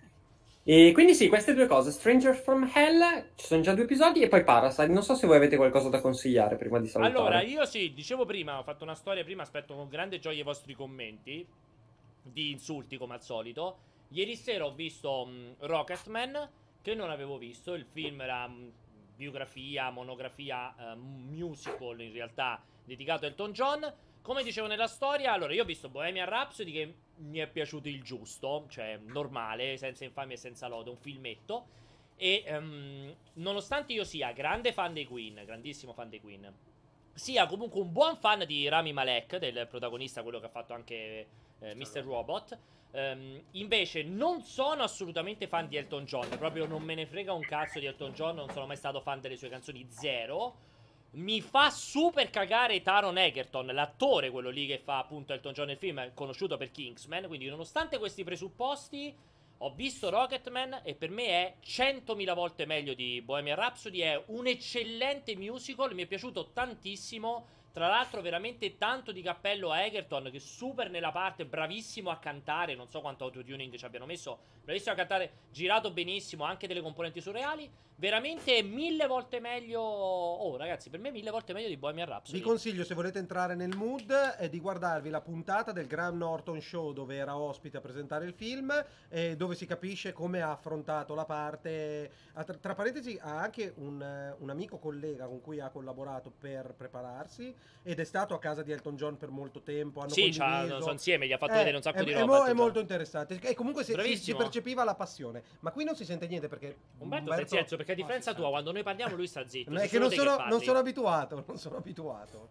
E quindi sì, queste due cose, Strangers from Hell, ci sono già due episodi, e poi Parasite. Non so se voi avete qualcosa da consigliare prima di salutare. Allora, io sì, dicevo prima, ho fatto una storia prima, aspetto con grande gioia i vostri commenti, di insulti come al solito. Ieri sera ho visto mh, Rocketman, che non avevo visto, il film era mh, biografia, monografia, eh, musical in realtà, dedicato a Elton John. Come dicevo nella storia, allora io ho visto Bohemian Rhapsody che mi è piaciuto il giusto, cioè normale, senza infamia e senza lode, un filmetto. E ehm, nonostante io sia grande fan dei Queen, grandissimo fan dei Queen, sia comunque un buon fan di Rami Malek, del protagonista, quello che ha fatto anche eh, mister Robot, ehm, invece non sono assolutamente fan di Elton John, proprio non me ne frega un cazzo di Elton John, non sono mai stato fan delle sue canzoni, zero. Mi fa super cagare Taron Egerton, l'attore, quello lì che fa appunto Elton John nel film, conosciuto per Kingsman. Quindi nonostante questi presupposti ho visto Rocketman e per me è centomila volte meglio di Bohemian Rhapsody. È un eccellente musical, mi è piaciuto tantissimo. Tra l'altro veramente tanto di cappello a Egerton, che super nella parte, bravissimo a cantare, non so quanto autotuning ci abbiano messo, bravissimo a cantare, girato benissimo, anche delle componenti surreali, veramente mille volte meglio. Oh ragazzi, per me mille volte meglio di Bohemian Rhapsody. Vi consiglio, se volete entrare nel mood, eh, di guardarvi la puntata del Graham Norton Show, dove era ospite a presentare il film, e dove si capisce come ha affrontato la parte. Ah, tra, tra parentesi, ha anche un, eh, un amico collega con cui ha collaborato per prepararsi, ed è stato a casa di Elton John per molto tempo. Hanno Sì, condiviso. sono insieme, gli ha fatto Eh, vedere un sacco è, di è roba. mo- è Elton John. molto interessante. E comunque si, si, si Bravissimo. percepiva la passione. Ma qui non si sente niente perché Umberto, stai zitto, perché a differenza tua, quando noi parliamo lui sta zitto. è sei che non solo te sono, parli. non sono abituato. Non sono abituato.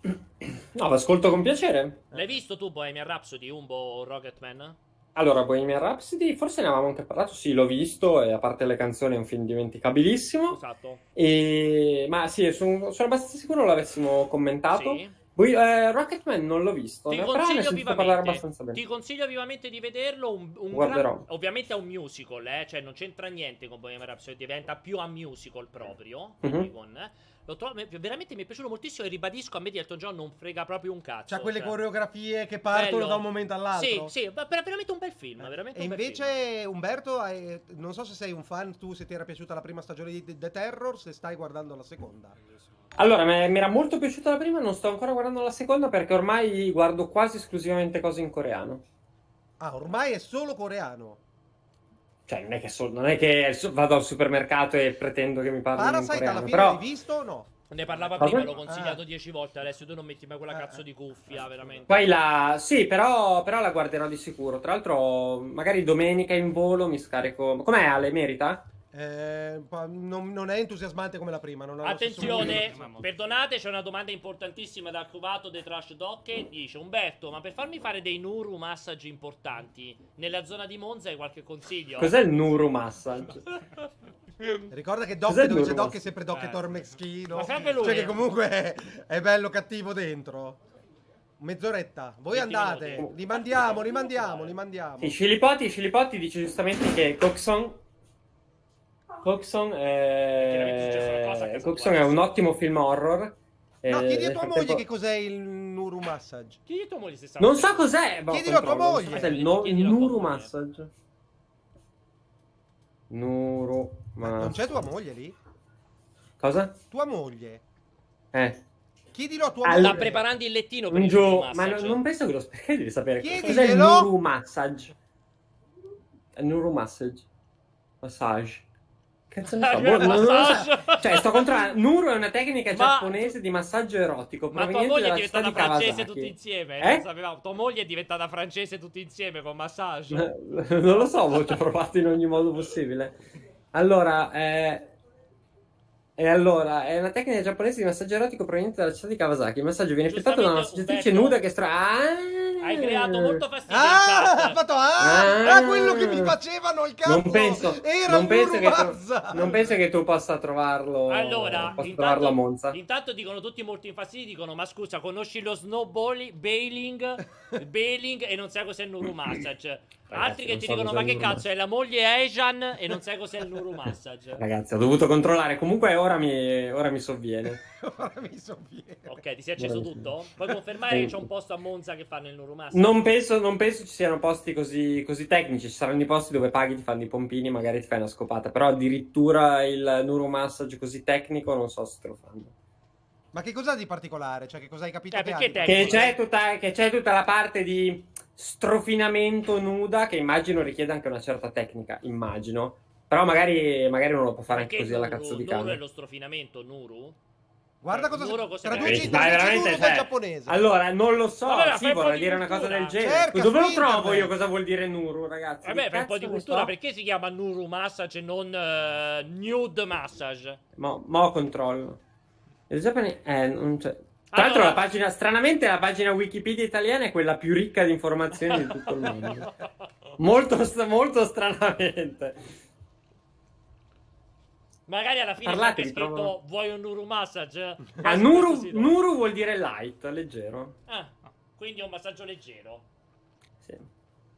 No, l'ascolto con piacere. L'hai visto tu Bohemian Rhapsody, Umbo o Rocketman? Allora, Bohemian Rhapsody, forse ne avevamo anche parlato, sì, l'ho visto, e a parte le canzoni è un film dimenticabilissimo. Esatto. E... Ma sì, sono, sono abbastanza sicuro l'avessimo commentato. Sì. Poi, eh, Rocketman non l'ho visto, Ti ne- però ne ho consiglio sentito parlare vivamente, abbastanza bene. ti consiglio vivamente di vederlo. Un, un Guarderò. gran- ovviamente è un musical, eh, cioè non c'entra niente con Bohemian Rhapsody, diventa più a musical proprio. Mhm. quindi con, eh. Lo trovo- me- veramente mi è piaciuto moltissimo e ribadisco, a me di Elton John non frega proprio un cazzo. C'ha quelle cioè. coreografie che partono Bello. da un momento all'altro. Sì, sì, ma per- veramente un bel film. Veramente E un bel invece, Umberto, hai- non so se sei un fan, tu, se ti era piaciuta la prima stagione di The Terror, se stai guardando la seconda. Allora, me- mi era molto piaciuta la prima, non sto ancora guardando la seconda perché ormai guardo quasi esclusivamente cose in coreano. Ah, ormai è solo coreano. Cioè, non è che, so- non è che so- vado al supermercato e pretendo che mi parlino in Parasite alla coreano, fine però... l'hai visto o no? Ne parlava Cosa? prima, l'ho consigliato Ah. dieci volte. Alessio, tu non metti mai quella Ah, cazzo ah. di cuffia, veramente. Poi la... Sì, però, però la guarderò di sicuro. Tra l'altro, magari domenica in volo mi scarico... Com'è, Ale? Merita? Eh, pa- non, non è entusiasmante come la prima. Non ha lo stesso Attenzione, mood. perdonate, c'è una domanda importantissima da Cuvato The Trash Doc che dice: Umberto, ma per farmi fare dei Nuru massaggi importanti nella zona di Monza hai qualche consiglio? Cos'è il Nuru Massage? Ricorda che Doc, Cos'è il dove c'è Nuru Doc, è Massage? sempre Doc e Eh. Tor Meschino. Ma sempre lui. Cioè che comunque è, è bello cattivo dentro. Mezz'oretta. Voi venti andate. minuti. Li mandiamo, li mandiamo, li mandiamo. Sì, Scilipoti, Scilipoti dice giustamente che Coxon... Coxon Chiaramente è successa una cosa è... che Coxon è un ottimo film horror. No, Eh, chiedi a nel tua frattempo- moglie che cos'è il Nuru Massage. Chiedi tua moglie se sa. Non so cos'è. boh, Chiedilo a tua controllo. moglie. Cos'è il, no- il Chiedilo a tua Nuru moglie. Massage? Nuru Ma non c'è Massage. tua moglie lì? Cosa? Tua moglie. Eh. Chiedilo a tua Allora- Sta moglie. preparando il lettino per Un il gio... Nuru Ma massage. no- non penso che lo perché devi sapere Chiediglielo. cos'è il Nuru Massage. Il Nuru Massage. Massage. Cazzo ne so, boh, non, non lo Massage. so. Cioè, sto controllando. Nuru è una tecnica Ma- giapponese di massaggio erotico Ma tua proveniente moglie è dalla città diventata di francese Kawasaki. tutti insieme. Eh? Non sapevamo. Tua moglie è diventata francese tutti insieme con massage. Non lo so, ci ho provato in ogni modo possibile. Allora, eh... E allora, è una tecnica giapponese di massaggio erotico proveniente dalla città di Kawasaki. Il massaggio viene effettuato da una Giustamente, massaggiatrice Umberto, nuda che stra... Ah! Hai creato molto fastidio in Ah, ha chat. fatto ah, Ah. ah, quello che mi facevano il cazzo. Non penso, Era non, un penso Nuru che tu, Massage. non penso che tu possa trovarlo. Allora, possa intanto, trovarlo a Monza. intanto dicono tutti molto infastiditi, dicono ma scusa, conosci lo snowballing, bailing e non sai cos'è il Nuru Massage. Ragazzi, Altri che non ti so dicono cos'è ma il che Nuru cazzo è la moglie Asian e non sai cos'è il Nuru Massage. Ragazzi, ho dovuto controllare. Comunque ora mi, ora mi sovviene. Ora mi sovviene. Ok, ti sei acceso Bravissimo. tutto? Puoi confermare che c'è un posto a Monza che fanno il Nuru Massage? Non penso, non penso ci siano posti così, così tecnici. Ci saranno i posti dove paghi, ti fanno i pompini, magari ti fai una scopata. Però addirittura il Nuru Massage così tecnico non so se te lo fanno. Ma che cos'ha di particolare? Cioè, che cosa hai capito Eh, che ha perché di te- Che particolare? c'è tutta, che c'è tutta la parte di strofinamento nuda che immagino richieda anche una certa tecnica, immagino. Però magari, magari uno lo può fare anche Perché così alla Nuru? cazzo di Nuru è cane. lo strofinamento, Nuru? Guarda Eh, cosa Nuru cos'è traduci, veramente? Dai, traduci veramente, Nuru dal cioè, giapponese. Allora, non lo so, Vabbè, ma sì, fai un po' vorrei di dire una cosa cultura. del genere. Cerca Dove lo su trovo internet. io cosa vuol dire Nuru, ragazzi? Vabbè, Che fai un po' cazzo di ne cultura, so? perché si chiama Nuru Massage e non eh, Nude Massage? Mo, mo controllo. Il Giappone... Eh, non c'è... Tra l'altro Allora- la pagina, stranamente la pagina Wikipedia italiana è quella più ricca di informazioni di tutto il mondo. Molto, st- molto stranamente. Magari alla fine c'è Parlate, anche vi scritto trovo- vuoi un Nuru Massage? Ah, Quasi Nuru, questo sito. Nuru vuol dire light, leggero. Ah, quindi è un massaggio leggero. Sì.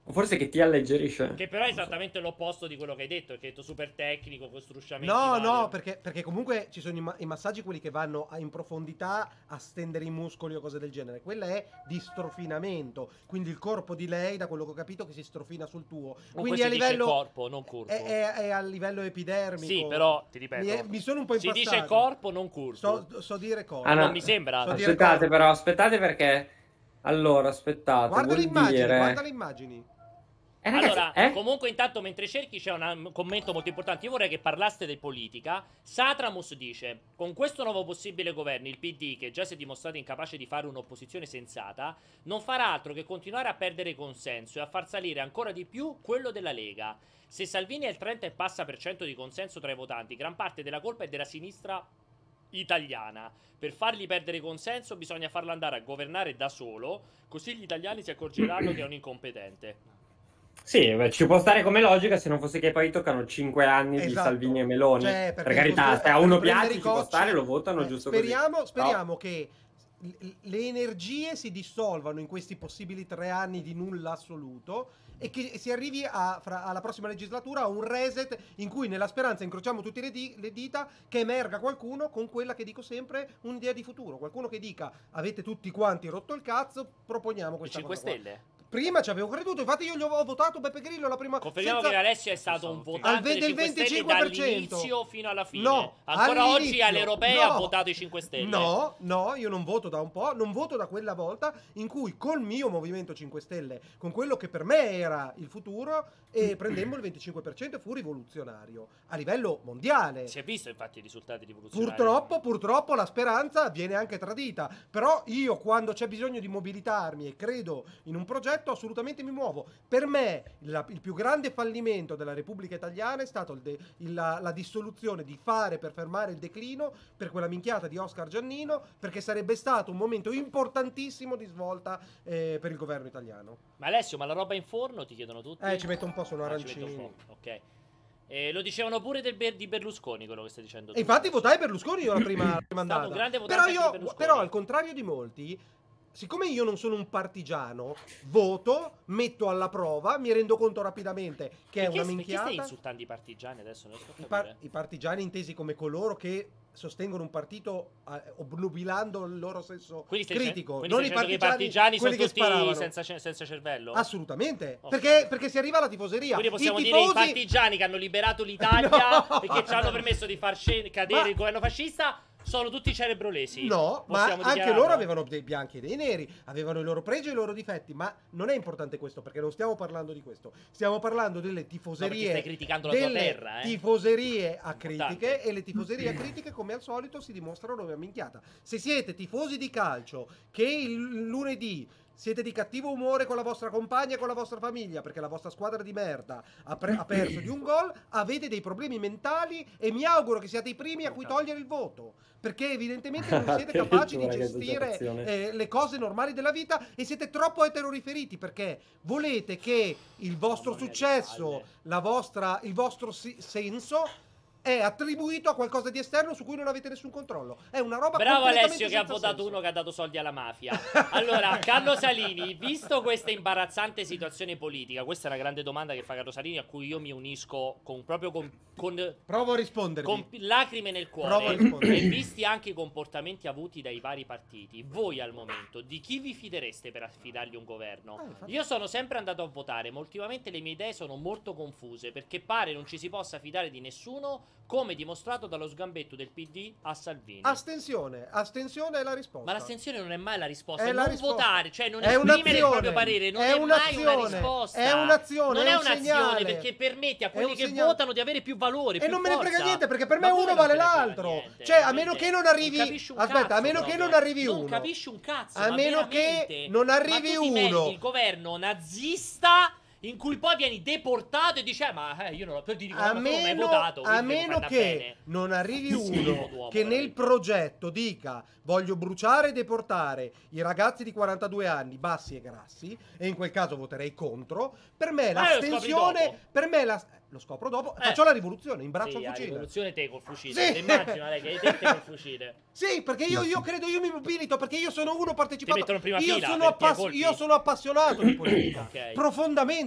O forse che ti alleggerisce. Che però è esattamente l'opposto di quello che hai detto, perché hai detto super tecnico, con strusciamenti No, vari. no, perché, perché comunque ci sono i, ma- i massaggi quelli che vanno a- in profondità a stendere i muscoli o cose del genere. Quella è di strofinamento. Quindi il corpo di lei, da quello che ho capito, che si strofina sul tuo. Comunque Quindi si a livello dice corpo, non curvo. è, è- è a livello epidermico. Sì, però, ti ripeto, Mi, è- mi sono un po' si impassato. dice corpo, non curvo. So, so dire corpo. Ah, no. Non mi sembra. So dire Aspettate corpo. però, aspettate perché... Allora, aspettate, Guarda vuol le immagini, dire... guarda le immagini. Eh, ragazzi, Allora, eh? comunque intanto mentre cerchi c'è un commento molto importante. Io vorrei che parlaste di politica. Satramus dice: con questo nuovo possibile governo il P D, che già si è dimostrato incapace di fare un'opposizione sensata, non farà altro che continuare a perdere consenso e a far salire ancora di più quello della Lega. Se Salvini ha il trenta e passa per cento di consenso tra i votanti, gran parte della colpa è della sinistra italiana. Per fargli perdere consenso bisogna farlo andare a governare da solo, così gli italiani si accorgeranno che è un incompetente. Sì, beh, ci può stare come logica se non fosse che poi toccano cinque anni di Esatto. Salvini e Meloni. Cioè, per perché carità, costru- se a uno per prendere piace i ci può cocci- stare, lo votano eh, giusto speriamo, così. Speriamo che l- le energie si dissolvano in questi possibili tre anni di nulla assoluto e che si arrivi a, fra- alla prossima legislatura a un reset in cui nella speranza incrociamo tutte le, di- le dita che emerga qualcuno con quella che dico sempre un'idea di futuro, qualcuno che dica avete tutti quanti rotto il cazzo, proponiamo I questa cinque cosa qua. Stelle? Prima ci avevo creduto, infatti io gli ho votato Beppe Grillo la prima Confermiamo senza- che Alessio è stato un votante Al ve- dei del cinque Stelle venticinque per cento. dall'inizio fino alla fine. No, Ancora oggi all'inizio, alle europee no. ha votato i cinque Stelle. No, no, io non voto da un po', non voto da quella volta in cui col mio Movimento cinque Stelle, con quello che per me era il futuro, e prendemmo il venticinque per cento e fu rivoluzionario a livello mondiale. Si è visto infatti i risultati rivoluzionari. Purtroppo, purtroppo la speranza viene anche tradita. Però io quando c'è bisogno di mobilitarmi e credo in un progetto assolutamente mi muovo. Per me la- il più grande fallimento della Repubblica Italiana è stato il de- il- la, la dissoluzione di Fare per fermare il declino per quella minchiata di Oscar Giannino, perché sarebbe stato un momento importantissimo di svolta eh, per il governo italiano. Ma Alessio, ma la roba in forno ti chiedono tutti? Eh, ci metto un po', sono Ah, ci metto arancini. un po', ok. Eh, lo dicevano pure del Ber- di Berlusconi, quello che stai dicendo tu. E infatti votai Berlusconi io la prima, la prima Stato un andata. grande Però votante di io, Berlusconi. però al contrario di molti, siccome io non sono un partigiano, voto, metto alla prova, mi rendo conto rapidamente che è Perché, una perché minchiata. stai insultando i partigiani adesso? Non riesco a I, par- capire. i partigiani intesi come coloro che sostengono un partito eh, obnubilando il loro senso Quindi stai critico, dicendo, quindi non i stai dicendo partigiani, che i partigiani sono quelli che tutti sparavano. senza, ce- senza cervello? Assolutamente, Ok. perché, perché si arriva alla tifoseria. Quindi possiamo I dire i tifosi- partigiani che hanno liberato l'Italia No. e che ci hanno permesso di far scen- cadere Ma- il governo fascista sono tutti cerebrolesi. No, ma Possiamo anche dichiararlo? loro avevano dei bianchi e dei neri, avevano i loro pregi e i loro difetti, ma non è importante questo, perché non stiamo parlando di questo. Stiamo parlando delle No, perché tifoserie, stai criticando la tua delle terra, eh. tifoserie Importante. acritiche, e le tifoserie acritiche come al solito si dimostrano una minchiata. Se siete tifosi di calcio che il lunedì siete di cattivo umore con la vostra compagna e con la vostra famiglia perché la vostra squadra di merda ha, pre- ha perso di un gol, avete dei problemi mentali e mi auguro che siate i primi a cui togliere il voto, perché evidentemente non siete capaci di Addirittura, che gestire esagerazione. eh, le cose normali della vita e siete troppo eteroriferiti, perché volete che il vostro Mamma mia, che successo, palle. la vostra, il vostro si- senso è attribuito a qualcosa di esterno su cui non avete nessun controllo. È una roba Bravo completamente Alessio che ha senza votato senso. uno che ha dato soldi alla mafia. Allora, Carlo Salini, visto questa imbarazzante situazione politica, questa è una grande domanda che fa Carlo Salini, a cui io mi unisco con, proprio con, con, Provo a rispondervi. con lacrime nel Provo a cuore, rispondere. e visti anche i comportamenti avuti dai vari partiti, voi al momento di chi vi fidereste per affidargli un governo? Ah, infatti. Io sono sempre andato a votare, ma ultimamente le mie idee sono molto confuse, perché pare non ci si possa fidare di nessuno, come dimostrato dallo sgambetto del P D a Salvini. Astensione, astensione è la risposta. Ma l'astensione non è mai la risposta. È È la non risposta. votare, cioè non È esprimere il un'azione. proprio parere, non È è, mai una un'azione. risposta. È un'azione, Non è è un un'azione segnale. perché permette a È quelli un che segnale. votano di avere più valore. E più non me ne frega forza. niente, perché per me Ma come uno non vale te ne frega l'altro. niente? Cioè, a Veramente. meno che non arrivi- Non capisci un aspetta, cazzo a meno che proprio. non arrivi Non uno. capisci un cazzo. A ma meno che veramente. non arrivi ma tu ti metti uno. il governo nazista in cui poi vieni deportato e dici eh, ma eh, io non l'ho, poi ti dico A ma tu non hai meno, votato, a quindi devo meno farla che bene. non arrivi Schifo uno d'uomo, che nel veramente. progetto dica voglio bruciare e deportare i ragazzi di quarantadue anni bassi e grassi, e in quel caso voterei contro. Per me Eh, lo scopri l'astensione, dopo. per me la, lo scopro dopo, Eh. faccio la rivoluzione, imbraccio Sì, il la fucile. rivoluzione te col fucile. Sì. Ti immagina lei che hai te te col fucile. Sì, perché io, io credo, io mi mobilito, perché io sono uno partecipato. Ti mettono in prima io, fila sono per appass- tiracolpi. io sono appassionato di politica. Ok. Profondamente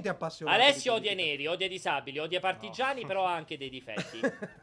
veramente appassionato. Alessio di odia i politica. neri, odia i disabili, odia i partigiani, però ha anche dei difetti.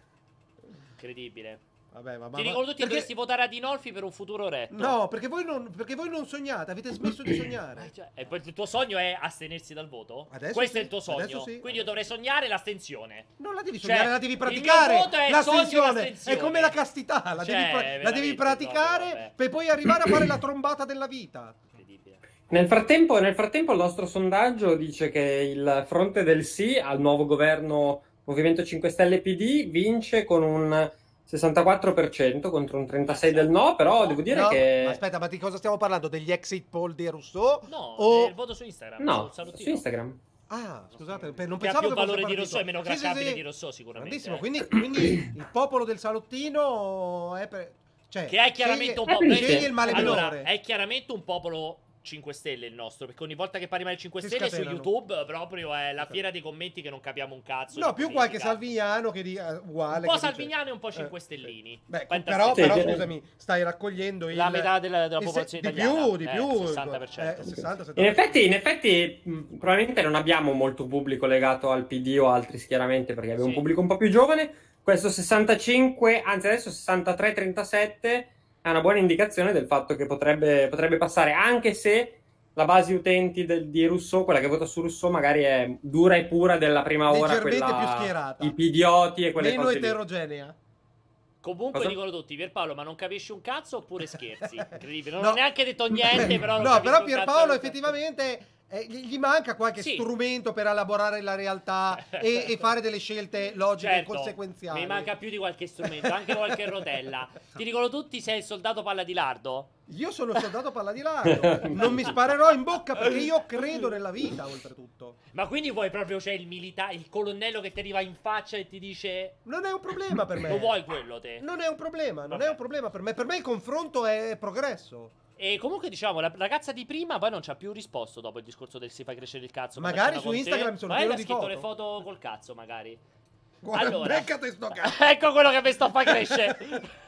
Incredibile. Vabbè, ma, ma, Ti dicono tutti che perché- dovresti votare Adinolfi per un futuro retto. No, perché voi, non, perché voi non sognate, avete smesso di Eh, sognare. cioè, e poi il tuo sogno è astenersi dal voto? Adesso Questo sì, è il tuo sogno. adesso sì, Quindi io adesso dovrei sognare l'astensione. Non la devi Cioè, sognare, la devi il mio praticare. voto è sogno L'astensione l'astensione. è come la castità, la, Cioè, devi, pra- la veramente, devi praticare proprio, vabbè. per poi arrivare a fare la trombata della vita. Incredibile. Nel frattempo, nel frattempo il nostro sondaggio dice che il fronte del sì al nuovo governo Movimento cinque Stelle P D vince con un sessantaquattro per cento contro un trentasei per cento del no, però devo dire No, che... ma aspetta, ma di cosa stiamo parlando? Degli exit poll di Rousseau? No, o... è il voto su Instagram. No, sul salutino. su Instagram. Ah, scusate, per- non Che ha pensavo più che fosse valore di partito. Rousseau e meno Sì, sì, craccabile sì. di Rousseau sicuramente. Grandissimo, eh. quindi, quindi il popolo del salottino è per... cioè, Che è chiaramente sceglie- un popolo. Sceglie il male allora, minore. è chiaramente un popolo cinque Stelle il nostro, perché ogni volta che parli male cinque Si Stelle su scatenano. YouTube proprio è la fiera dei commenti che non capiamo un cazzo. No, di più politica. qualche salvignano che dica uguale. Un po' che dice- salviniano e un po' Eh, cinque sì. stellini. Beh, Quanta però, stella? però Sì, scusami, stai raccogliendo il... La metà della, della il se- popolazione di italiana. più, di eh, più. sessanta per cento. Eh, sessanta, settanta. In effetti, in effetti mh, probabilmente non abbiamo molto pubblico legato al P D o altri schieramenti, perché abbiamo Sì. un pubblico un po' più giovane. Questo sessantacinque, anzi adesso sessantatré trentasette è una buona indicazione del fatto che potrebbe, potrebbe passare, anche se la base utenti del- di Rousseau, quella che vota su Rousseau, magari è dura e pura della prima ora, Leggermente quella, più schierata. i pidioti e quelle Meno cose lì. eterogenea. Comunque Cosa? dicono tutti, Pierpaolo, ma non capisci un cazzo oppure scherzi? Incredibile. Non No. ho neanche detto niente, però non No, capisco però un cazzo Pierpaolo di- effettivamente eh, gli gli manca qualche Sì. strumento per elaborare la realtà e, e fare delle scelte logiche e Certo, conseguenziali. mi manca più di qualche strumento, anche qualche rotella. Ti dicono tutti sei il soldato palla di lardo? Io sono il soldato palla di lardo, non mi sparerò in bocca perché io credo nella vita, oltretutto. Ma quindi vuoi proprio c'è il militare, il colonnello che ti arriva in faccia e ti dice Non è un problema per me. lo vuoi quello te? Non è un problema, non Vabbè. è un problema per me. Per me il confronto è progresso. E comunque diciamo, la ragazza di prima poi non ci ha più risposto dopo il discorso del si fa crescere il cazzo. ma Magari faccio su una con te. Instagram sono Magari pieno ha di scritto foto. le foto col cazzo magari. Guarda, Allora. beccate sto cazzo. Ecco quello che mi sto a far crescere.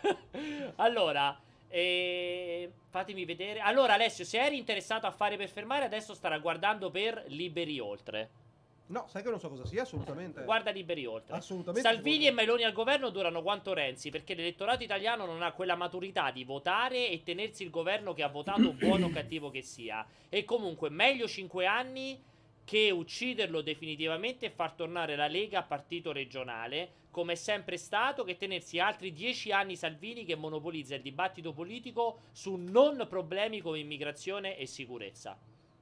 Allora, eh, fatemi vedere. Allora, Alessio, se eri interessato a fare per fermare, adesso starà guardando per Liberi Oltre. No, sai che non so cosa sia, assolutamente. Guarda Liberi Oltre. Assolutamente. Salvini e Meloni al governo durano quanto Renzi, perché l'elettorato italiano non ha quella maturità di votare e tenersi il governo che ha votato, buono o cattivo che sia. E comunque meglio cinque anni che ucciderlo definitivamente e far tornare la Lega a partito regionale, come è sempre stato, che tenersi altri dieci anni Salvini che monopolizza il dibattito politico su non problemi come immigrazione e sicurezza.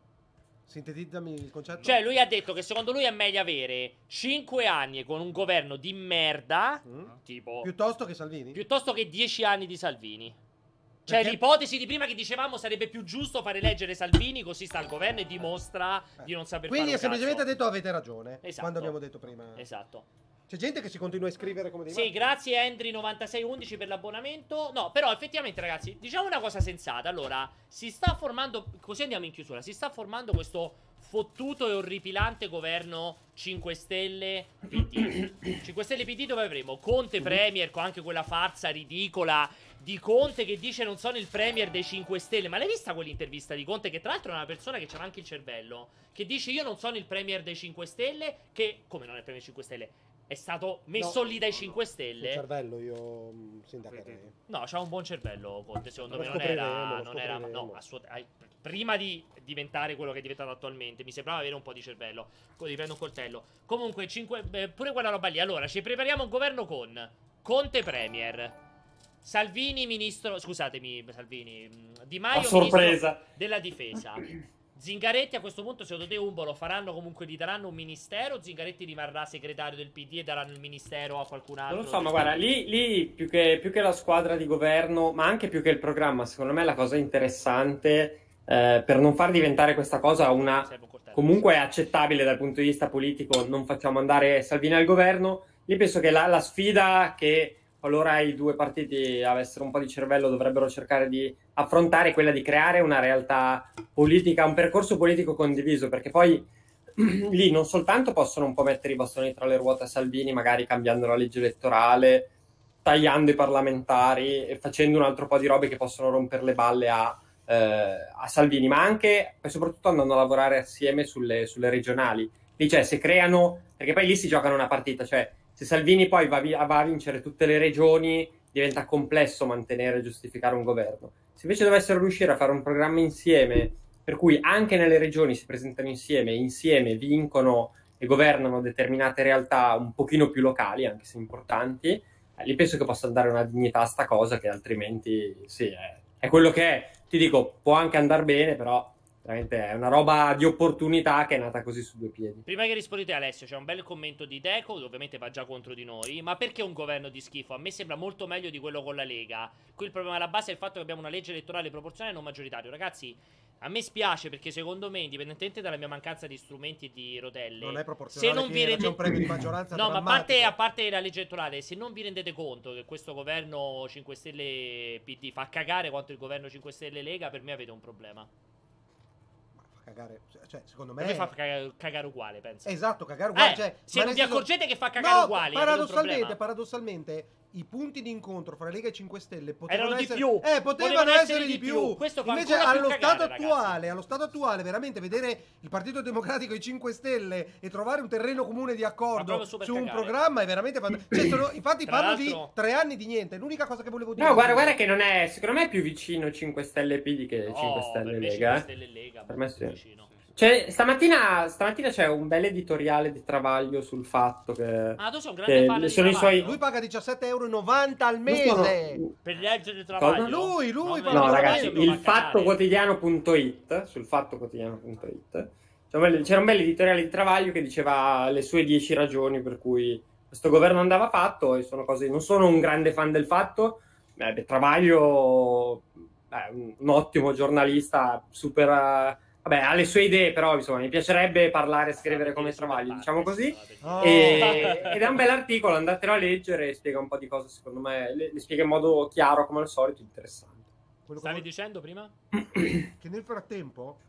Sintetizzami il concetto. Cioè, lui ha detto che secondo lui è meglio avere cinque anni con un governo di merda, Mm. tipo, Piuttosto che Salvini? piuttosto che dieci anni di Salvini. Cioè, Perché- l'ipotesi di prima che dicevamo sarebbe più giusto fare eleggere Salvini, così sta al governo e dimostra di non saper Quindi ha fare un semplicemente cazzo. detto avete ragione. Esatto. Quando abbiamo detto prima. Esatto. C'è gente che si continua a iscrivere come dei Sì, matti. grazie Henry novantasei undici per l'abbonamento. No, però effettivamente ragazzi, diciamo una cosa sensata. Allora, si sta formando, così andiamo in chiusura, si sta formando questo fottuto e orripilante governo cinque Stelle P D. cinque Stelle P D dove avremo Conte Premier con anche quella farsa ridicola di Conte che dice non sono il Premier dei cinque Stelle. Ma l'hai vista quell'intervista di Conte, che tra l'altro è una persona che c'ha anche il cervello, che dice io non sono il Premier dei cinque Stelle, che come non è il Premier dei cinque Stelle? È stato messo No, lì dai no, cinque Il Stelle. cervello io mh, sindacherei. No, c'ha un buon cervello Conte, secondo Lo me non scopriremo, era, lo non era scopriremo. no, assolutamente. Prima di diventare quello che è diventato attualmente, mi sembrava avere un po' di cervello. Così prendo un coltello. Comunque, cinque, eh, pure quella roba lì. Allora, ci prepariamo un governo con Conte Premier, Salvini ministro, scusatemi, Salvini, mh, Di Maio A sorpresa. ministro della difesa. Zingaretti a questo punto, secondo te, Umbo, lo faranno comunque, gli daranno un ministero? Zingaretti rimarrà segretario del P D e daranno il ministero a qualcun altro? Non lo so, ma guarda, lì, lì più, che, più che la squadra di governo, ma anche più che il programma, secondo me la cosa interessante, eh, per non far diventare questa cosa una Serve un coltello. comunque accettabile dal punto di vista politico, non facciamo andare Salvini al governo, lì penso che la, la sfida che qualora i due partiti avessero un po' di cervello dovrebbero cercare di affrontare è quella di creare una realtà politica, un percorso politico condiviso, perché poi lì non soltanto possono un po' mettere i bastoni tra le ruote a Salvini, magari cambiando la legge elettorale, tagliando i parlamentari e facendo un altro po' di robe che possono rompere le balle a eh, a Salvini, ma anche e soprattutto andando a lavorare assieme sulle, sulle regionali. Lì, cioè, se creano, perché poi lì si giocano una partita, cioè se Salvini poi va, via, va a vincere tutte le regioni, diventa complesso mantenere e giustificare un governo. Se invece dovessero riuscire a fare un programma insieme, per cui anche nelle regioni si presentano insieme, insieme vincono e governano determinate realtà un pochino più locali, anche se importanti, eh, lì penso che possa dare una dignità a sta cosa che altrimenti, sì, è, è quello che è. Ti dico, può anche andare bene, però veramente è una roba di opportunità che è nata così su due piedi. Prima che rispondete Alessio, c'è un bel commento di Deco, che ovviamente va già contro di noi. Ma perché un governo di schifo? A me sembra molto meglio di quello con la Lega. Qui il problema alla base è il fatto che abbiamo una legge elettorale proporzionale e non maggioritario. Ragazzi, a me spiace perché secondo me, indipendentemente dalla mia mancanza di strumenti e di rotelle, Non è proporzionale, se non vi Piero, rende... c'è un premio di maggioranza No, ma a parte, drammatico. a parte la legge elettorale, se non vi rendete conto che questo governo cinque Stelle P D fa cagare quanto il governo cinque Stelle Lega, per me avete un problema. Cagare, cioè, secondo Per me me fa cagare, cagare uguale, penso. esatto, cagare uguale, Eh, cioè, se ma non nel vi senso- accorgete che fa cagare no, uguale, avete un paradossalmente, problema. paradossalmente i punti di incontro fra Lega e cinque Stelle potevano Erano di essere più. eh, potevano, Potevano essere, essere di di più. più. Questo fa Invece ancora più allo cagare, stato ragazzi. attuale, allo stato attuale veramente vedere il Partito Democratico e i cinque Stelle e trovare un terreno comune di Fa accordo proprio super su un cagare. programma è veramente fant- cioè, sono- infatti Tra parlo l'altro- di tre anni di niente. L'unica cosa che volevo dire No, guarda, guarda che non è, secondo me è più vicino cinque Stelle P D che No, cinque per Stelle me Lega. cinque eh. Stelle Lega, Per me molto sì. vicino. Cioè, stamattina, stamattina c'è un bel editoriale di Travaglio sul fatto che, Ah, tu sei un grande che fan di sono i suoi... Travaglio? lui paga diciassette e novanta euro al Non sono- mese. Per leggere il travaglio? Cosa? Lui, lui, No, No, No, Travaglio ragazzi, mi il fa cagare. fatto quotidiano punto it, sul fatto quotidiano punto it, c'è un bel- c'era un bel editoriale di Travaglio che diceva le sue dieci ragioni per cui questo governo andava fatto, e sono cose, non sono un grande fan del fatto, eh, beh, Travaglio è un, un ottimo giornalista, super, eh, vabbè, ha le sue idee, però insomma mi piacerebbe parlare e scrivere come Travaglio, diciamo così. Oh. E- ed è un bel articolo, andatelo a leggere, spiega un po' di cose, secondo me, le, le spiega in modo chiaro, come al solito, interessante. Quello che Stavi vo- dicendo prima? che nel frattempo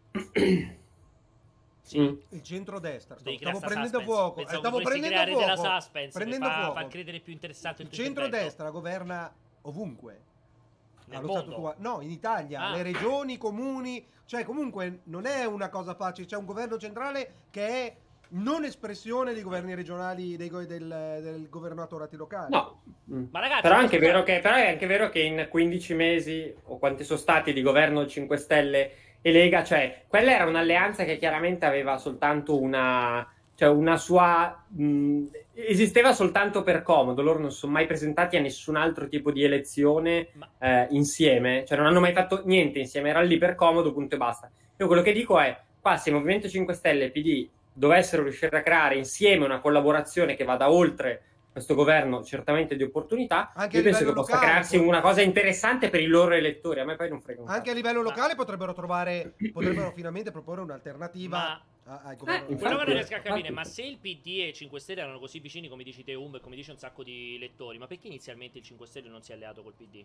Sì. Mm. il centrodestra stavo, Devi creare stavo sta prendendo suspense. fuoco, eh, Pensavo stavo che volessi prendendo creare della fuoco, suspense, prendendo per fa- fuoco. far credere più interessante il Il tuo intervento. centrodestra governa ovunque. Nel Allo stato mondo? attuale- no, in Italia, Ah. le regioni, i comuni, cioè comunque non è una cosa facile, c'è un governo centrale che è non espressione dei governi regionali, dei go- del, del governatorato locali. No. Mm. Ma ragazzi, Però, è anche questo vero qua- che, però è anche vero che in quindici mesi, o quanti sono stati di governo cinque Stelle e Lega, cioè, quella era un'alleanza che chiaramente aveva soltanto una... cioè una sua... mh, esisteva soltanto per comodo, loro non sono mai presentati a nessun altro tipo di elezione Ma- eh, insieme, cioè non hanno mai fatto niente insieme, erano lì per comodo, punto e basta. Io quello che dico è, qua se il Movimento cinque Stelle e P D dovessero riuscire a creare insieme una collaborazione che vada oltre questo governo certamente di opportunità, Anche a io penso che livello possa locale, crearsi poi- una cosa interessante per i loro elettori, a me poi non frega un Anche a cazzo. livello locale potrebbero trovare, potrebbero finalmente proporre un'alternativa Ma- a- al governo. Eh, Quello che non Infatti- riesco a capire, infatti- ma se il P D e i cinque Stelle erano così vicini come dici te Um e come dice un sacco di lettori, ma perché inizialmente il cinque Stelle non si è alleato col P D?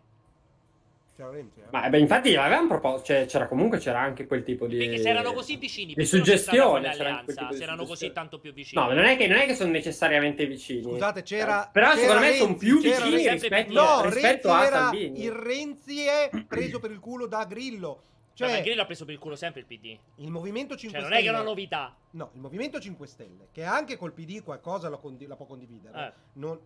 Chiaro Renzi, eh? Ma beh, infatti l'avevamo proposto, cioè, c'era comunque c'era anche quel tipo di... Perché se erano così vicini, di perché non c'è stata suggestione, c'era anche quel quell'alleanza? tipo di Se erano così suggestione. tanto più vicini. No, ma non è che, non è che sono necessariamente vicini. Scusate, c'era. Però c'era secondo me Renzi, sono più c'era vicini Renzi. rispetto, No, rispetto Renzi a era Salvini. il Renzi è preso per il culo da Grillo. Cioè, Cioè, ma Grillo ha preso per il culo sempre il P D. il Movimento cinque Cioè, non è Stelle. che è una novità. No, il Movimento cinque Stelle, che anche col P D qualcosa la, condi- la può condividere. Eh. non-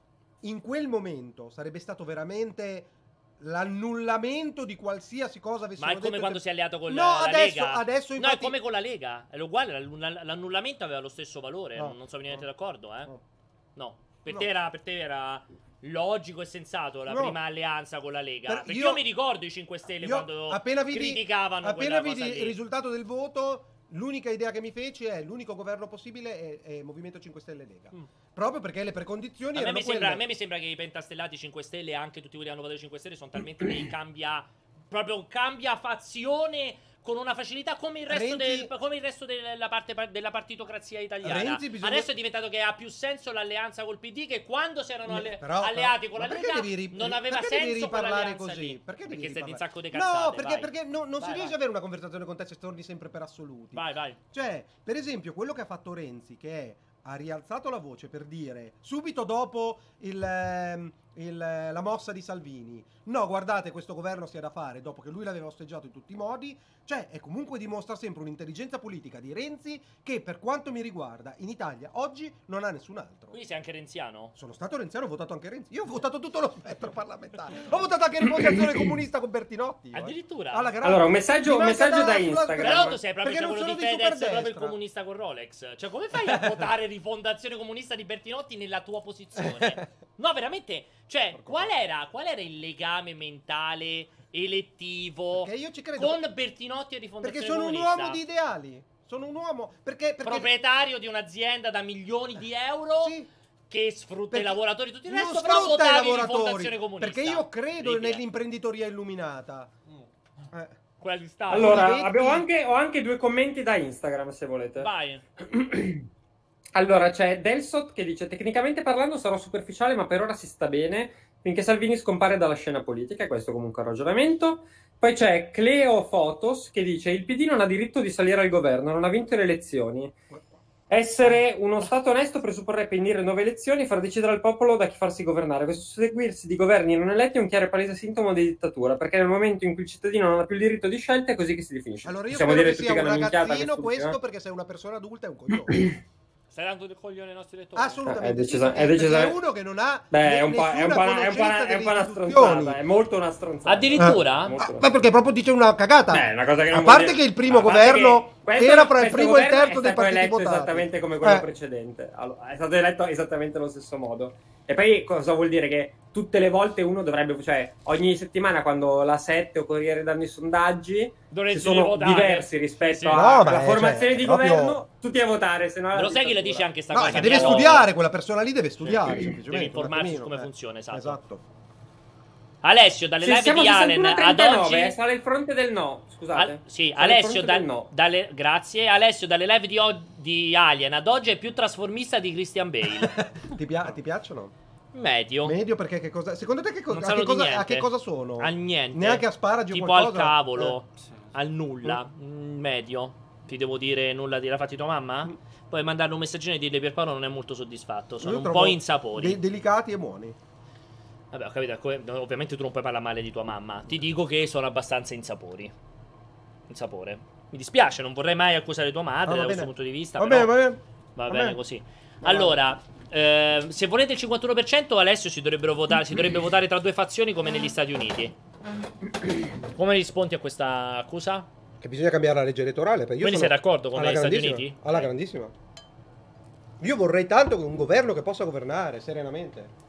in quel momento sarebbe stato veramente l'annullamento di qualsiasi cosa avessero Ma è come detto- quando si è alleato con No, la, la adesso- Lega. adesso No, infatti- è come con la Lega. È uguale. l'annull- L'annullamento aveva lo stesso valore. No. Non, non sono niente No. d'accordo, eh. No. No. Per, No. Te era, per te era logico e sensato la No. prima alleanza con la Lega. Per- Perché io- io, mi ricordo i cinque Stelle Io, quando appena vidi, criticavano appena quella cosa vidi lì. il risultato del voto, l'unica idea che mi feci è l'unico governo possibile è, è Movimento cinque Stelle e Lega. Mm. Proprio perché le precondizioni A me, erano mi sembra, a quelle. me mi sembra che i pentastellati cinque Stelle e anche tutti quelli che hanno votato cinque Stelle sono talmente dei cambia. Proprio cambia fazione con una facilità come il resto, Renzi- del, come il resto della, parte, della partitocrazia italiana. Renzi bisogna- Adesso è diventato che ha più senso l'alleanza col P D che quando si erano alle- Però- alleati però- con la ma perché Lega devi ri- non aveva perché devi senso riparlare quell'alleanza così? lì. Perché devi Perché stai di un riparlare? sacco di cazzate. No, perché, vai. perché no- non Vai, si vai. riesce ad avere una conversazione con te se torni sempre per assoluti. Vai, vai. Cioè, per esempio, quello che ha fatto Renzi, che è, ha rialzato la voce per dire, subito dopo il, ehm, il- la mossa di Salvini. No, guardate, questo governo si è da fare dopo che lui l'aveva osteggiato in tutti i modi. Cioè, e comunque dimostra sempre un'intelligenza politica di Renzi che, per quanto mi riguarda, in Italia oggi non ha nessun altro. Quindi sei anche renziano? Sono stato renziano, ho votato anche Renzi. Io ho votato tutto lo spettro parlamentare. Ho votato anche Rifondazione Comunista con Bertinotti. io, eh. Addirittura? Alla grande. Allora, un messaggio- Mi un manca messaggio da sulla- Instagram. Però tu sei proprio Perché non quello di sono di Fedez, proprio il superdestra. comunista con Rolex. Cioè, come fai a votare Rifondazione Comunista di Bertinotti nella tua posizione? No, veramente. Cioè, qual era, qual era il legame mentale, elettivo, Perché io ci credo. con Bertinotti e Rifondazione Perché sono un Comunista? uomo di ideali. Sono un uomo. Perché. perché Proprietario di un'azienda da milioni di euro. Sì. Che sfrutta Perché i lavoratori e tutto il non resto, però sfrutta i votavi lavoratori. Rifondazione Comunista. Perché io credo Incredibile. nell'imprenditoria illuminata. Eh. Quella di Stato. Allora, Olivetti- abbiamo anche, ho anche due commenti da Instagram, se volete. Vai. Allora, c'è Delsot che dice: tecnicamente parlando sarò superficiale, ma per ora si sta bene finché Salvini scompare dalla scena politica. E questo comunque è un ragionamento. Poi c'è Cleo Photos che dice: il P D non ha diritto di salire al governo, non ha vinto le elezioni. Essere uno Stato onesto presupporrebbe indire nuove elezioni e far decidere al popolo da chi farsi governare. Questo susseguirsi di governi non eletti è un chiaro e palese sintomo di dittatura, perché nel momento in cui il cittadino non ha più il diritto di scelta è così che si definisce. Allora io Possiamo spero dire che tutti sia che un hanno minchiata ragazzino quest'ultima. questo, perché sei una persona adulta è un coglione. Stai dando del coglione ai nostri lettori? Assolutamente. È decisa- sì, è perché decisa- è uno che non ha Beh, ne- è un po', è un nessuna po', una- è un po', una- conoscenza è un po' una delle istituzioni. stronzata, è molto una stronzata. Addirittura? Ah, ma perché proprio dice una cagata. Beh, è una cosa che non a vuol parte dire- che il primo a parte governo che questo- era fra il questo primo e il governo terzo è dei stato partiti eletto votati. esattamente come quello Eh. precedente. Allora, è stato eletto esattamente allo stesso modo. E poi cosa vuol dire? Che tutte le volte uno dovrebbe, cioè ogni settimana quando la sette o Corriere danno i sondaggi Dovresti ci sono votare. diversi rispetto Sì. alla No, ma è- formazione cioè, di proprio- governo, tutti a votare, se no è Ma la lo sai chi la dittatura. dice anche sta No, cosa? che deve Abbiamo- studiare, quella persona lì deve studiare, Sì. semplicemente. Deve informarsi un su come attimino, funziona, esatto. Esatto. Alessio, dalle Sì, live siamo di a Allen ad sessantuno, oggi... sale il fronte del no, scusate. Al- sì, Sale il Alessio, fronte dal- del no. dalle, grazie. Alessio, dalle live di, o- di Alien ad oggi è più trasformista di Christian Bale. Ti, pia- ti piacciono? Medio. Medio perché che cosa? Secondo te che co- Non a, sanno che di cosa, a niente. che cosa sono? A niente. Neanche asparagi o tipo qualcosa? al cavolo, Sì, sì. al nulla. Mm, Medio. Ti devo dire nulla di l'ha fatti tua mamma? Puoi mandarle un messaggino e dirle Pierpaolo non è molto soddisfatto. Sono Io un trovo po' insapori. de- delicati e buoni. Vabbè, ho capito. come- Ovviamente tu non puoi parlare male di tua mamma. Ti dico che sono abbastanza insapori. Insapore. Mi dispiace, non vorrei mai accusare tua madre Ah, va da bene. questo punto di vista. Va però bene, va bene. va va bene bene. così. Va Allora, ehm, se volete il cinquantuno per cento, Alessio si dovrebbero votare, si dovrebbe votare tra due fazioni come negli Stati Uniti. Come rispondi a questa accusa? Che bisogna cambiare la legge elettorale. Perché io Quindi sono sei d'accordo con alla gli Stati grandissima, Uniti? Alla Eh. grandissima. Io vorrei tanto un governo che possa governare serenamente.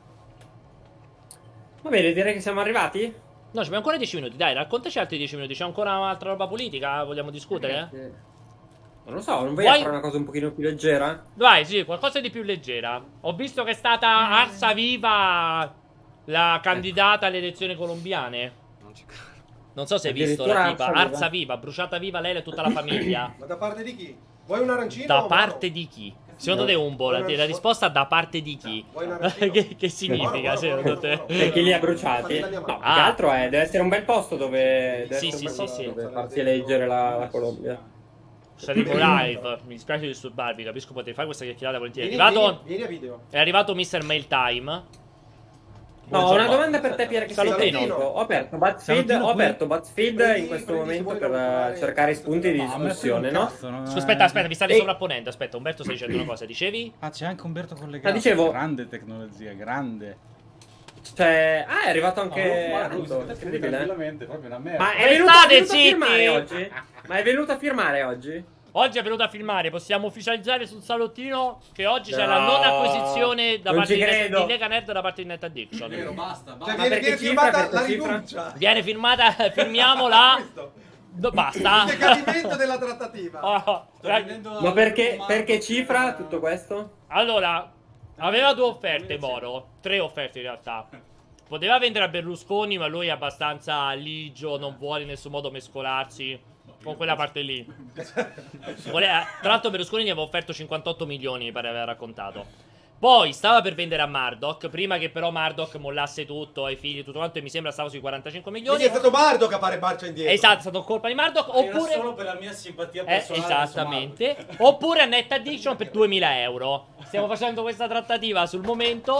Va bene, direi che siamo arrivati. No, ci abbiamo ancora dieci minuti. Dai, raccontaci altri dieci minuti. C'è ancora un'altra roba politica? Vogliamo discutere? Eh, Non lo so, non vuoi Vuoi- fare una cosa un pochino più leggera? Vai, sì, qualcosa di più leggera. Ho visto che è stata arsa viva la candidata alle elezioni colombiane. Non ci credo. Non so se hai visto Addirittura la tipa. arsa viva? Arsa viva, bruciata viva lei e tutta la famiglia. Ma da parte di chi? Vuoi un arancino? Da o parte no? di chi? Secondo te, Umbo, la, Vuoi la una- risposta da parte di chi? Vuoi un arancino? che, che significa, Buono, buono, secondo buono, te? buono. Per chi li ha bruciati? Fatti la No, mia più Ah. che altro è, deve essere un bel posto dove, deve Sì, essere sì, un bel sì, posto sì. dove farsi eleggere la, la Colombia. Saremo live. Mi dispiace disturbarvi, capisco potete fare questa chiacchierata volentieri. È Vieni, arrivato, vieni, vieni a video. è arrivato mister Mail Time. No, ho una domanda per te, Pier, che sei Salutino. tecnico. Ho aperto BuzzFeed, Salutino ho qui. aperto BuzzFeed Prendi- in questo prendi, momento se per vuoi eh, lavorare. cercare spunti di No, a me frega discussione, un no? cazzo, non è- Scusa, aspetta, aspetta, mi state E- sovrapponendo. Aspetta, Umberto stai dicendo una cosa, dicevi? Ah, c'è anche Umberto collegato. Ah, dicevo- Grande tecnologia, grande. Cioè, ah, è arrivato anche No, guarda, lui si Anto, mette incredibile. tranquillamente, proprio una merda. Ma è Restate venuto, è venuto a zitti! firmare oggi? Ma è venuto a firmare oggi? Oggi è venuto a filmare, possiamo ufficializzare sul salottino che oggi c'è No, la non acquisizione da non parte ci di, Net, credo. di Lega Nerd da parte di Net Addiction. Vero, basta, basta. Cioè, Ma viene, perché viene cifra, firmata perché la cifra? rinuncia. Viene firmata, firmiamola. Questo. No, basta. Il decadimento della trattativa. Oh, Sto rag- venendo Ma a- perché, ma- perché cifra tutto questo? allora, aveva due offerte Moro, tre offerte in realtà. Poteva vendere a Berlusconi, ma lui è abbastanza ligio, non vuole in nessun modo mescolarsi con quella parte lì. Voleva- tra l'altro Berlusconi gli aveva offerto cinquantotto milioni, mi pare aver raccontato. Poi stava per vendere a Murdoch, prima che però Murdoch mollasse tutto ai figli e tutto quanto, e mi sembra stava sui quarantacinque milioni. Quindi è stato Murdoch a fare marcia indietro. Esatto, è stato colpa di Murdoch. Ma era Oppure solo per la mia simpatia Eh, personale. esattamente. Oppure a Net Addiction per duemila euro. Stiamo facendo questa trattativa sul momento.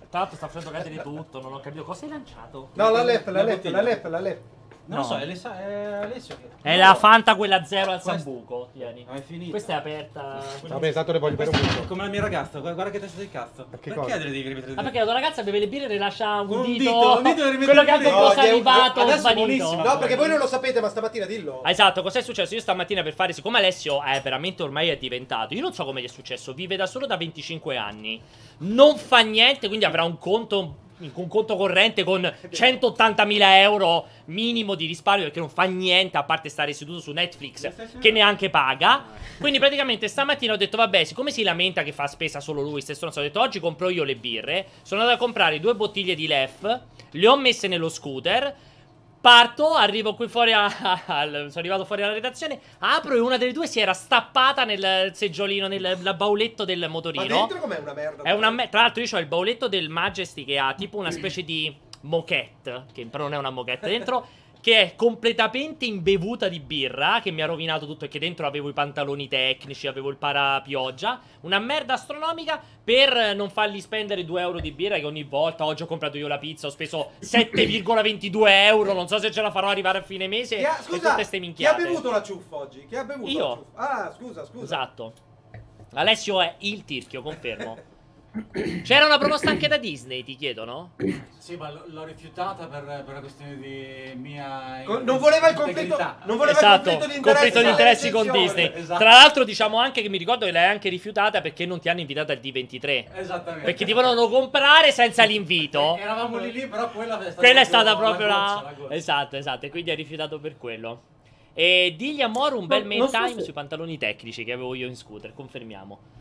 Tra l'altro sta facendo cadere tutto, non ho capito cosa hai lanciato. No, la left, la La left, bottiglia. la left, la left. Non No. lo so, è, Alessa- è Alessio che... È la Fanta quella zero al Questa- sambuco, tieni. Ma è finita. Questa è aperta. Vabbè, tanto ne voglio bere un È po'. come la mia ragazza, guarda guarda che testa di cazzo. Ma che Perché cosa? le devi ripetere? Ah, perché la tua ragazza beve le birre e rilascia un, Un dito, dito, un dito e rimette quello che ha il dito. proprio No, gli è- salivato, adesso è svanito. buonissimo. No, perché voi non lo sapete, ma stamattina dillo. Ah, esatto, cos'è successo? Io stamattina per fare, siccome Alessio è veramente ormai è diventato, io non so come gli è successo, vive da solo da venticinque anni, non fa niente, quindi avrà un conto, un conto corrente con centottantamila euro minimo di risparmio, perché non fa niente a parte stare seduto su Netflix, che neanche paga. Quindi praticamente stamattina ho detto, vabbè, siccome si lamenta che fa spesa solo lui, stesso non so, ho detto oggi compro io le birre. Sono andato a comprare due bottiglie di Lef, le ho messe nello scooter. Parto, arrivo qui fuori a, al, sono arrivato fuori alla redazione, apro e una delle due si era stappata nel seggiolino, nel, nel bauletto del Ma motorino. dentro com'è una merda? È una me- Tra l'altro io ho il bauletto del Majesty che ha tipo una specie di moquette, che però non è una moquette dentro, che è completamente imbevuta di birra, che mi ha rovinato tutto, perché dentro avevo i pantaloni tecnici, avevo il parapioggia, una merda astronomica per non fargli spendere due euro di birra, che ogni volta, oggi ho comprato io la pizza, ho speso sette virgola ventidue euro, non so se ce la farò arrivare a fine mese, Chi ha, e scusa, tutte ste chi ha minchiate. bevuto la ciuffa oggi? Chi ha bevuto Io. la ciuffa? Ah, scusa, scusa. Esatto. Alessio è il tirchio, confermo. C'era una proposta anche da Disney, ti chiedono? Sì, ma l- l'ho rifiutata per, per una questione di mia... Co- non voleva il conflitto, integrità. non voleva Esatto, il conflitto di interessi, conflitto di interessi con attenzione. Disney. esatto. Tra l'altro diciamo anche che mi ricordo che l'hai anche rifiutata perché non ti hanno invitato al D ventitré. Esattamente. Perché ti volevano comprare senza l'invito. Eravamo lì lì, però quella è stata Quella è stata proprio la... la... goccia, la goccia. Esatto, esatto, e quindi hai rifiutato per quello. E digli a Moro un bel No, main non so time se- sui pantaloni tecnici che avevo io in scooter, confermiamo.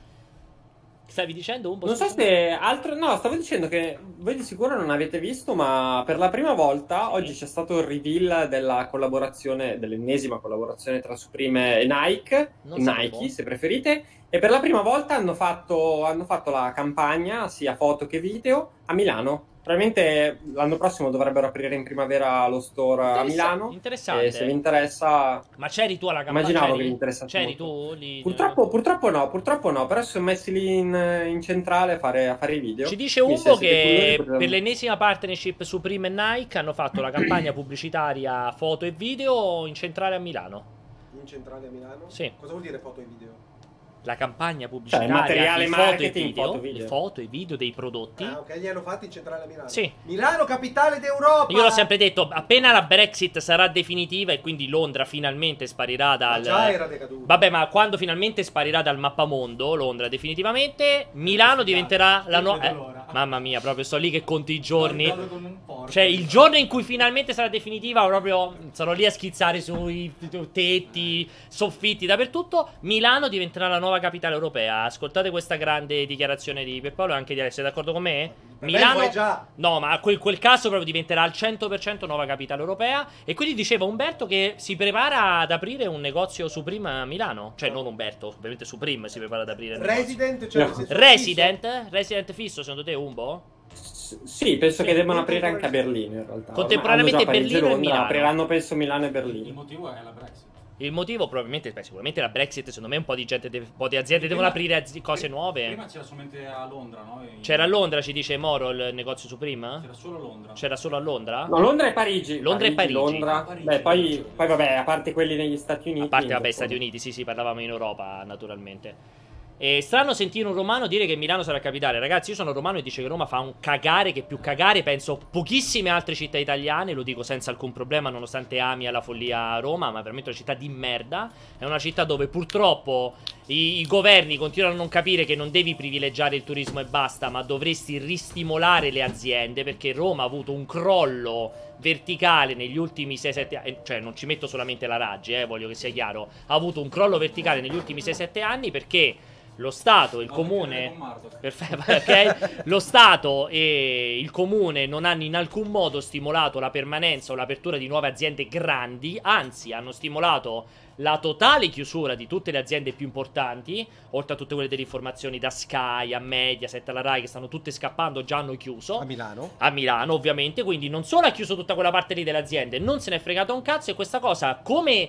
Stavi dicendo un po'? Non so se altro. No, stavo dicendo che voi di sicuro non avete visto, ma per la prima volta oggi c'è stato il reveal della collaborazione, dell'ennesima collaborazione tra Supreme e Nike, Non Nike sapevo. se preferite, e per la prima volta hanno fatto, hanno fatto la campagna, sia foto che video, a Milano. Probabilmente l'anno prossimo dovrebbero aprire in primavera lo store a Interessa- Milano. interessante. E se vi interessa. Ma c'eri tu alla campagna? Immaginavo C'eri? che vi interessasse C'eri molto. tu lì? Purtroppo, purtroppo no, purtroppo no, però si sono messi lì in, in centrale a fare, a fare i video. Ci dice Quindi Umbo se siete che curiosi potete- per l'ennesima partnership Supreme e Nike hanno fatto la campagna pubblicitaria foto e video in centrale a Milano. In centrale a Milano? Sì. Cosa vuol dire foto e video? La campagna pubblicitaria Cioè, materiale di foto e marketing, video, foto, video. le foto e video dei prodotti. Ah, ok, li hanno fatti in centrale a Milano. Sì. Milano, capitale d'Europa! Io l'ho sempre detto, appena la Brexit sarà definitiva e quindi Londra finalmente sparirà Ma dal... già era decaduto. Vabbè, ma quando finalmente sparirà dal mappamondo Londra definitivamente, Milano diventerà la nuova... Non vedo l'ora. mamma mia, proprio sto lì che conto i giorni. Guardato con un porco. Cioè, il giorno in cui finalmente sarà definitiva, proprio sarò lì a schizzare sui tetti, soffitti, dappertutto. Milano diventerà la nuova capitale europea. Ascoltate questa grande dichiarazione di Pierpaolo e anche di Alessio. Sei d'accordo con me? Per me Milano. lo è già. No, ma quel, quel caso proprio diventerà al cento per cento nuova capitale europea. E quindi diceva Umberto che si prepara ad aprire un negozio Supreme a Milano. Cioè, non Umberto, ovviamente Supreme si prepara ad aprire il negozio. Resident, cioè No. nel senso Resident? Resident fisso, secondo te, Umbo? S- Sì, penso Sì, che debbano aprire anche a Berlino in realtà. Contemporaneamente Ormai hanno già Parigi Berlino e Londra, Milano. apriranno penso Milano e Il Berlino. motivo è la Brexit. Il motivo probabilmente, beh, sicuramente la Brexit, secondo me un po' di gente, deve- un po' di aziende devono aprire azi- cose nuove. Prima c'era solamente a Londra, no? E- C'era a Londra, ci dice Moro, il negozio Supreme? C'era solo Londra. C'era solo a Londra? No, Londra e Parigi. Londra e Parigi. Londra. Parigi. Beh, poi, poi vabbè, a parte quelli negli Stati Uniti. A parte, in vabbè, Giappone. Stati Uniti, sì, sì, parlavamo in Europa, naturalmente. È strano sentire un romano dire che Milano sarà capitale. Ragazzi, io sono romano e dice che Roma fa un cagare che più cagare, penso pochissime altre città italiane, lo dico senza alcun problema, nonostante ami alla follia Roma, ma veramente una città di merda. È una città dove purtroppo i, i governi continuano a non capire che non devi privilegiare il turismo e basta, ma dovresti ristimolare le aziende, perché Roma ha avuto un crollo verticale negli ultimi sei sette anni, cioè non ci metto solamente la Raggi, eh, voglio che sia chiaro, ha avuto un crollo verticale negli ultimi sei sette anni perché lo Stato, il No, comune, perché con Marto. perfetto, ok? Lo Stato e il comune non hanno in alcun modo stimolato la permanenza o l'apertura di nuove aziende grandi, anzi hanno stimolato la totale chiusura di tutte le aziende più importanti, oltre a tutte quelle delle informazioni da Sky, a Mediaset, alla Rai che stanno tutte scappando, già hanno chiuso. A Milano. A Milano, ovviamente, quindi non solo ha chiuso tutta quella parte lì delle aziende, non se ne è fregato un cazzo e questa cosa come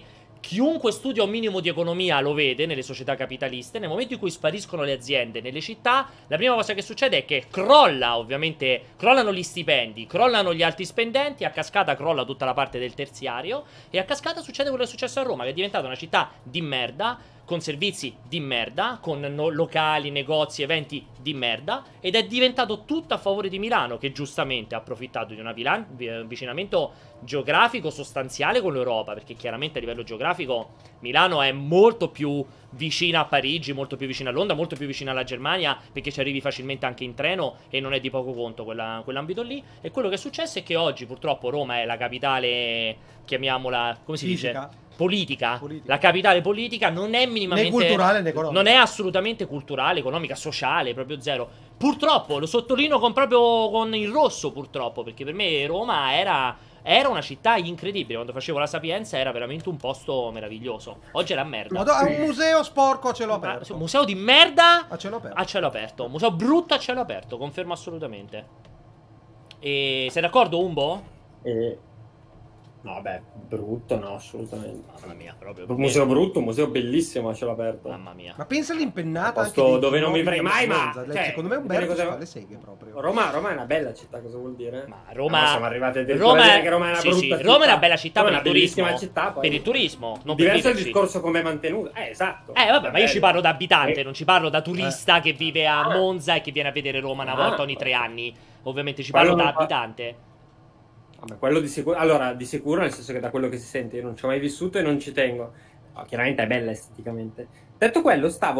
Chiunque studia un minimo di economia lo vede nelle società capitaliste. Nel momento in cui spariscono le aziende nelle città, la prima cosa che succede è che crolla, ovviamente, crollano gli stipendi, crollano gli alti spendenti, a cascata crolla tutta la parte del terziario e a cascata succede quello che è successo a Roma, che è diventata una città di merda, con servizi di merda, con no- locali, negozi, eventi di merda, ed è diventato tutto a favore di Milano, che giustamente ha approfittato di un avvilan- vi- avvicinamento geografico sostanziale con l'Europa, perché chiaramente a livello geografico Milano è molto più vicina a Parigi, molto più vicina a Londra, molto più vicina alla Germania, perché ci arrivi facilmente anche in treno e non è di poco conto quella- quell'ambito lì. E quello che è successo è che oggi purtroppo Roma è la capitale, chiamiamola, come si Fisica. dice? Politica. Politica. La capitale politica non è minimamente Né culturale né economica. non è assolutamente culturale, economica, sociale, proprio zero. Purtroppo, lo sottolineo con proprio con il rosso, purtroppo, perché per me Roma era, era una città incredibile. Quando facevo la Sapienza era veramente un posto meraviglioso. Oggi è la merda. Madonna, è un museo sporco a cielo Ah, aperto. sì, un museo di merda A cielo aperto. a cielo aperto. Museo brutto a cielo aperto, confermo assolutamente. E sei d'accordo, Umbo? E... No, vabbè, brutto, no, assolutamente. Mamma mia, proprio. Un museo brutto, un museo bellissimo a cielo aperto. Mamma mia. Ma pensa all'impennata Posto anche dei dove non mi ginocchi frega mai, a ma- Monza. cioè, Secondo me è un vedere bel cosa- fa le seghe proprio. Roma, Roma è una bella città, cosa vuol dire? Ma Ah, Roma, ma siamo arrivati addirittura Roma a è, dire che Roma è una sì, brutta sì, città. Roma è una bella città Roma per è il una turismo. bellissima città, poi. Per il turismo, non per Diverso il viverci. discorso come è mantenuto. Eh, esatto. Eh vabbè, ma io ci parlo da abitante, Eh. non ci parlo da turista che vive a Ah. Monza e che viene a vedere Roma una Ah. volta ogni tre anni. Ovviamente ci Quello parlo da non fa- abitante. Vabbè, quello di sicuro. Allora, di sicuro, nel senso che da quello che si sente, io non ci ho mai vissuto e non ci tengo. No, chiaramente è bella esteticamente. Detto quello, stavo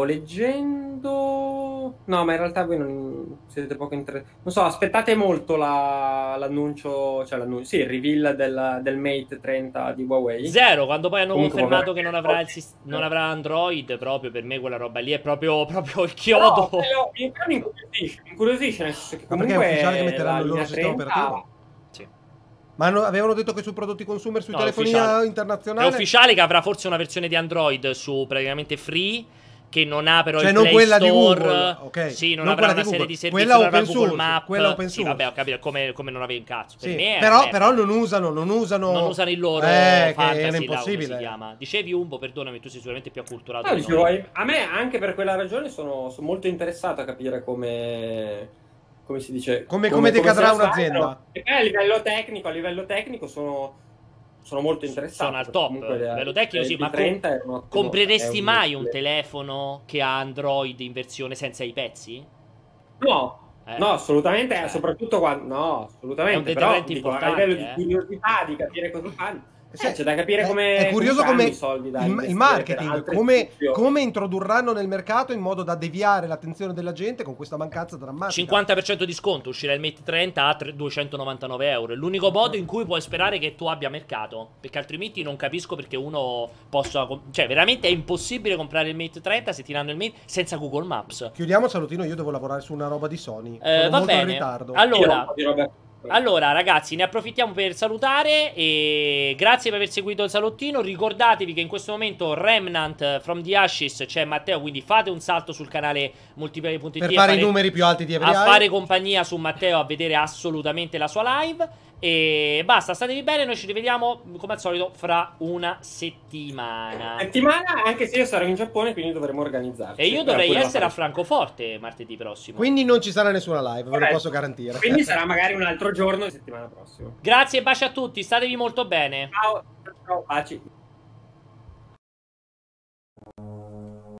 leggendo. No, ma in realtà voi non siete poco interessati. Non so, aspettate molto la- l'annuncio. Cioè, l'annuncio. Sì, il reveal del, del Mate trenta di Huawei. Zero, quando poi hanno Comunque, confermato vabbè. che non avrà, il sis- non avrà Android, proprio per me quella roba lì è proprio, proprio il No, chiodo. quello mi mi incuriosisce, mi incuriosisce, nel senso che Ma perché è comunque ufficiale che metteranno la il loro linea sistema trenta operativo? Sì. Ma hanno- avevano detto che sui prodotti consumer, sui No, è telefonia ufficiale. È internazionale. ufficiale che avrà forse una versione di Android su praticamente free, che non ha però Cioè, il non Play quella di Store. Google, ok. Sì, non, Non avrà quella una di serie Google. di servizi, Quella non avrà open Google source, Maps. quella open Sì, source. vabbè, ho capito come, come non avevi un cazzo. Per Sì, me è però, merda. però non usano, non usano. non usano il loro eh, che fantasy, era là, come impossibile. si chiama. Dicevi Umbo, perdonami, tu sei sicuramente più acculturato No, di dicevo, noi. a me anche per quella ragione sono, sono molto interessato a capire come, come si dice, Come- come decadrà se la un'azienda. fanno. E poi a livello tecnico, a livello tecnico sono, sono molto interessato. Sono al perché top, comunque a le- livello tecnico sì, il ma B trenta è un ottimo- compreresti è un- mai un telefono che ha Android in versione senza i pezzi? No. Eh. No, assolutamente, Cioè. soprattutto quando no, È assolutamente, un però deterrente dico, a importante, livello eh. di curiosità di capire cosa fanno. Sì, Eh, c'è da capire è- come è curioso come come fanno i soldi da il, il investire per marketing, altre come, istituzioni. come introdurranno nel mercato in modo da deviare l'attenzione della gente con questa mancanza drammatica. cinquanta per cento di sconto, uscirà il Mate trenta a tre- duecentonovantanove euro. È l'unico modo in cui puoi sperare che tu abbia mercato. Perché altrimenti non capisco perché uno possa. com- Cioè, veramente è impossibile comprare il Mate trenta se ti danno il Mate senza Google Maps. Chiudiamo, salutino, io devo lavorare su una roba di Sony. Eh, Sono va molto in bene. ritardo. Io ho un Allora, po' di roba- allora, ragazzi, ne approfittiamo per salutare e grazie per aver seguito il salottino. Ricordatevi che in questo momento Remnant from the Ashes c'è Matteo, quindi fate un salto sul canale multiplayer punto it Per e fare i numeri più alti di a Every Eye. fare compagnia su Matteo, a vedere assolutamente la sua live. E basta, statevi bene, noi ci rivediamo come al solito fra una settimana. settimana, anche se io sarò in Giappone, quindi dovremo organizzarci. E io Per dovrei quello la essere a faremo. Francoforte martedì prossimo. Quindi non ci sarà nessuna live, ve lo Corretto. posso garantire. Quindi sarà magari un altro giorno di settimana prossima. Grazie e baci a tutti, statevi molto bene. Ciao, ciao, baci.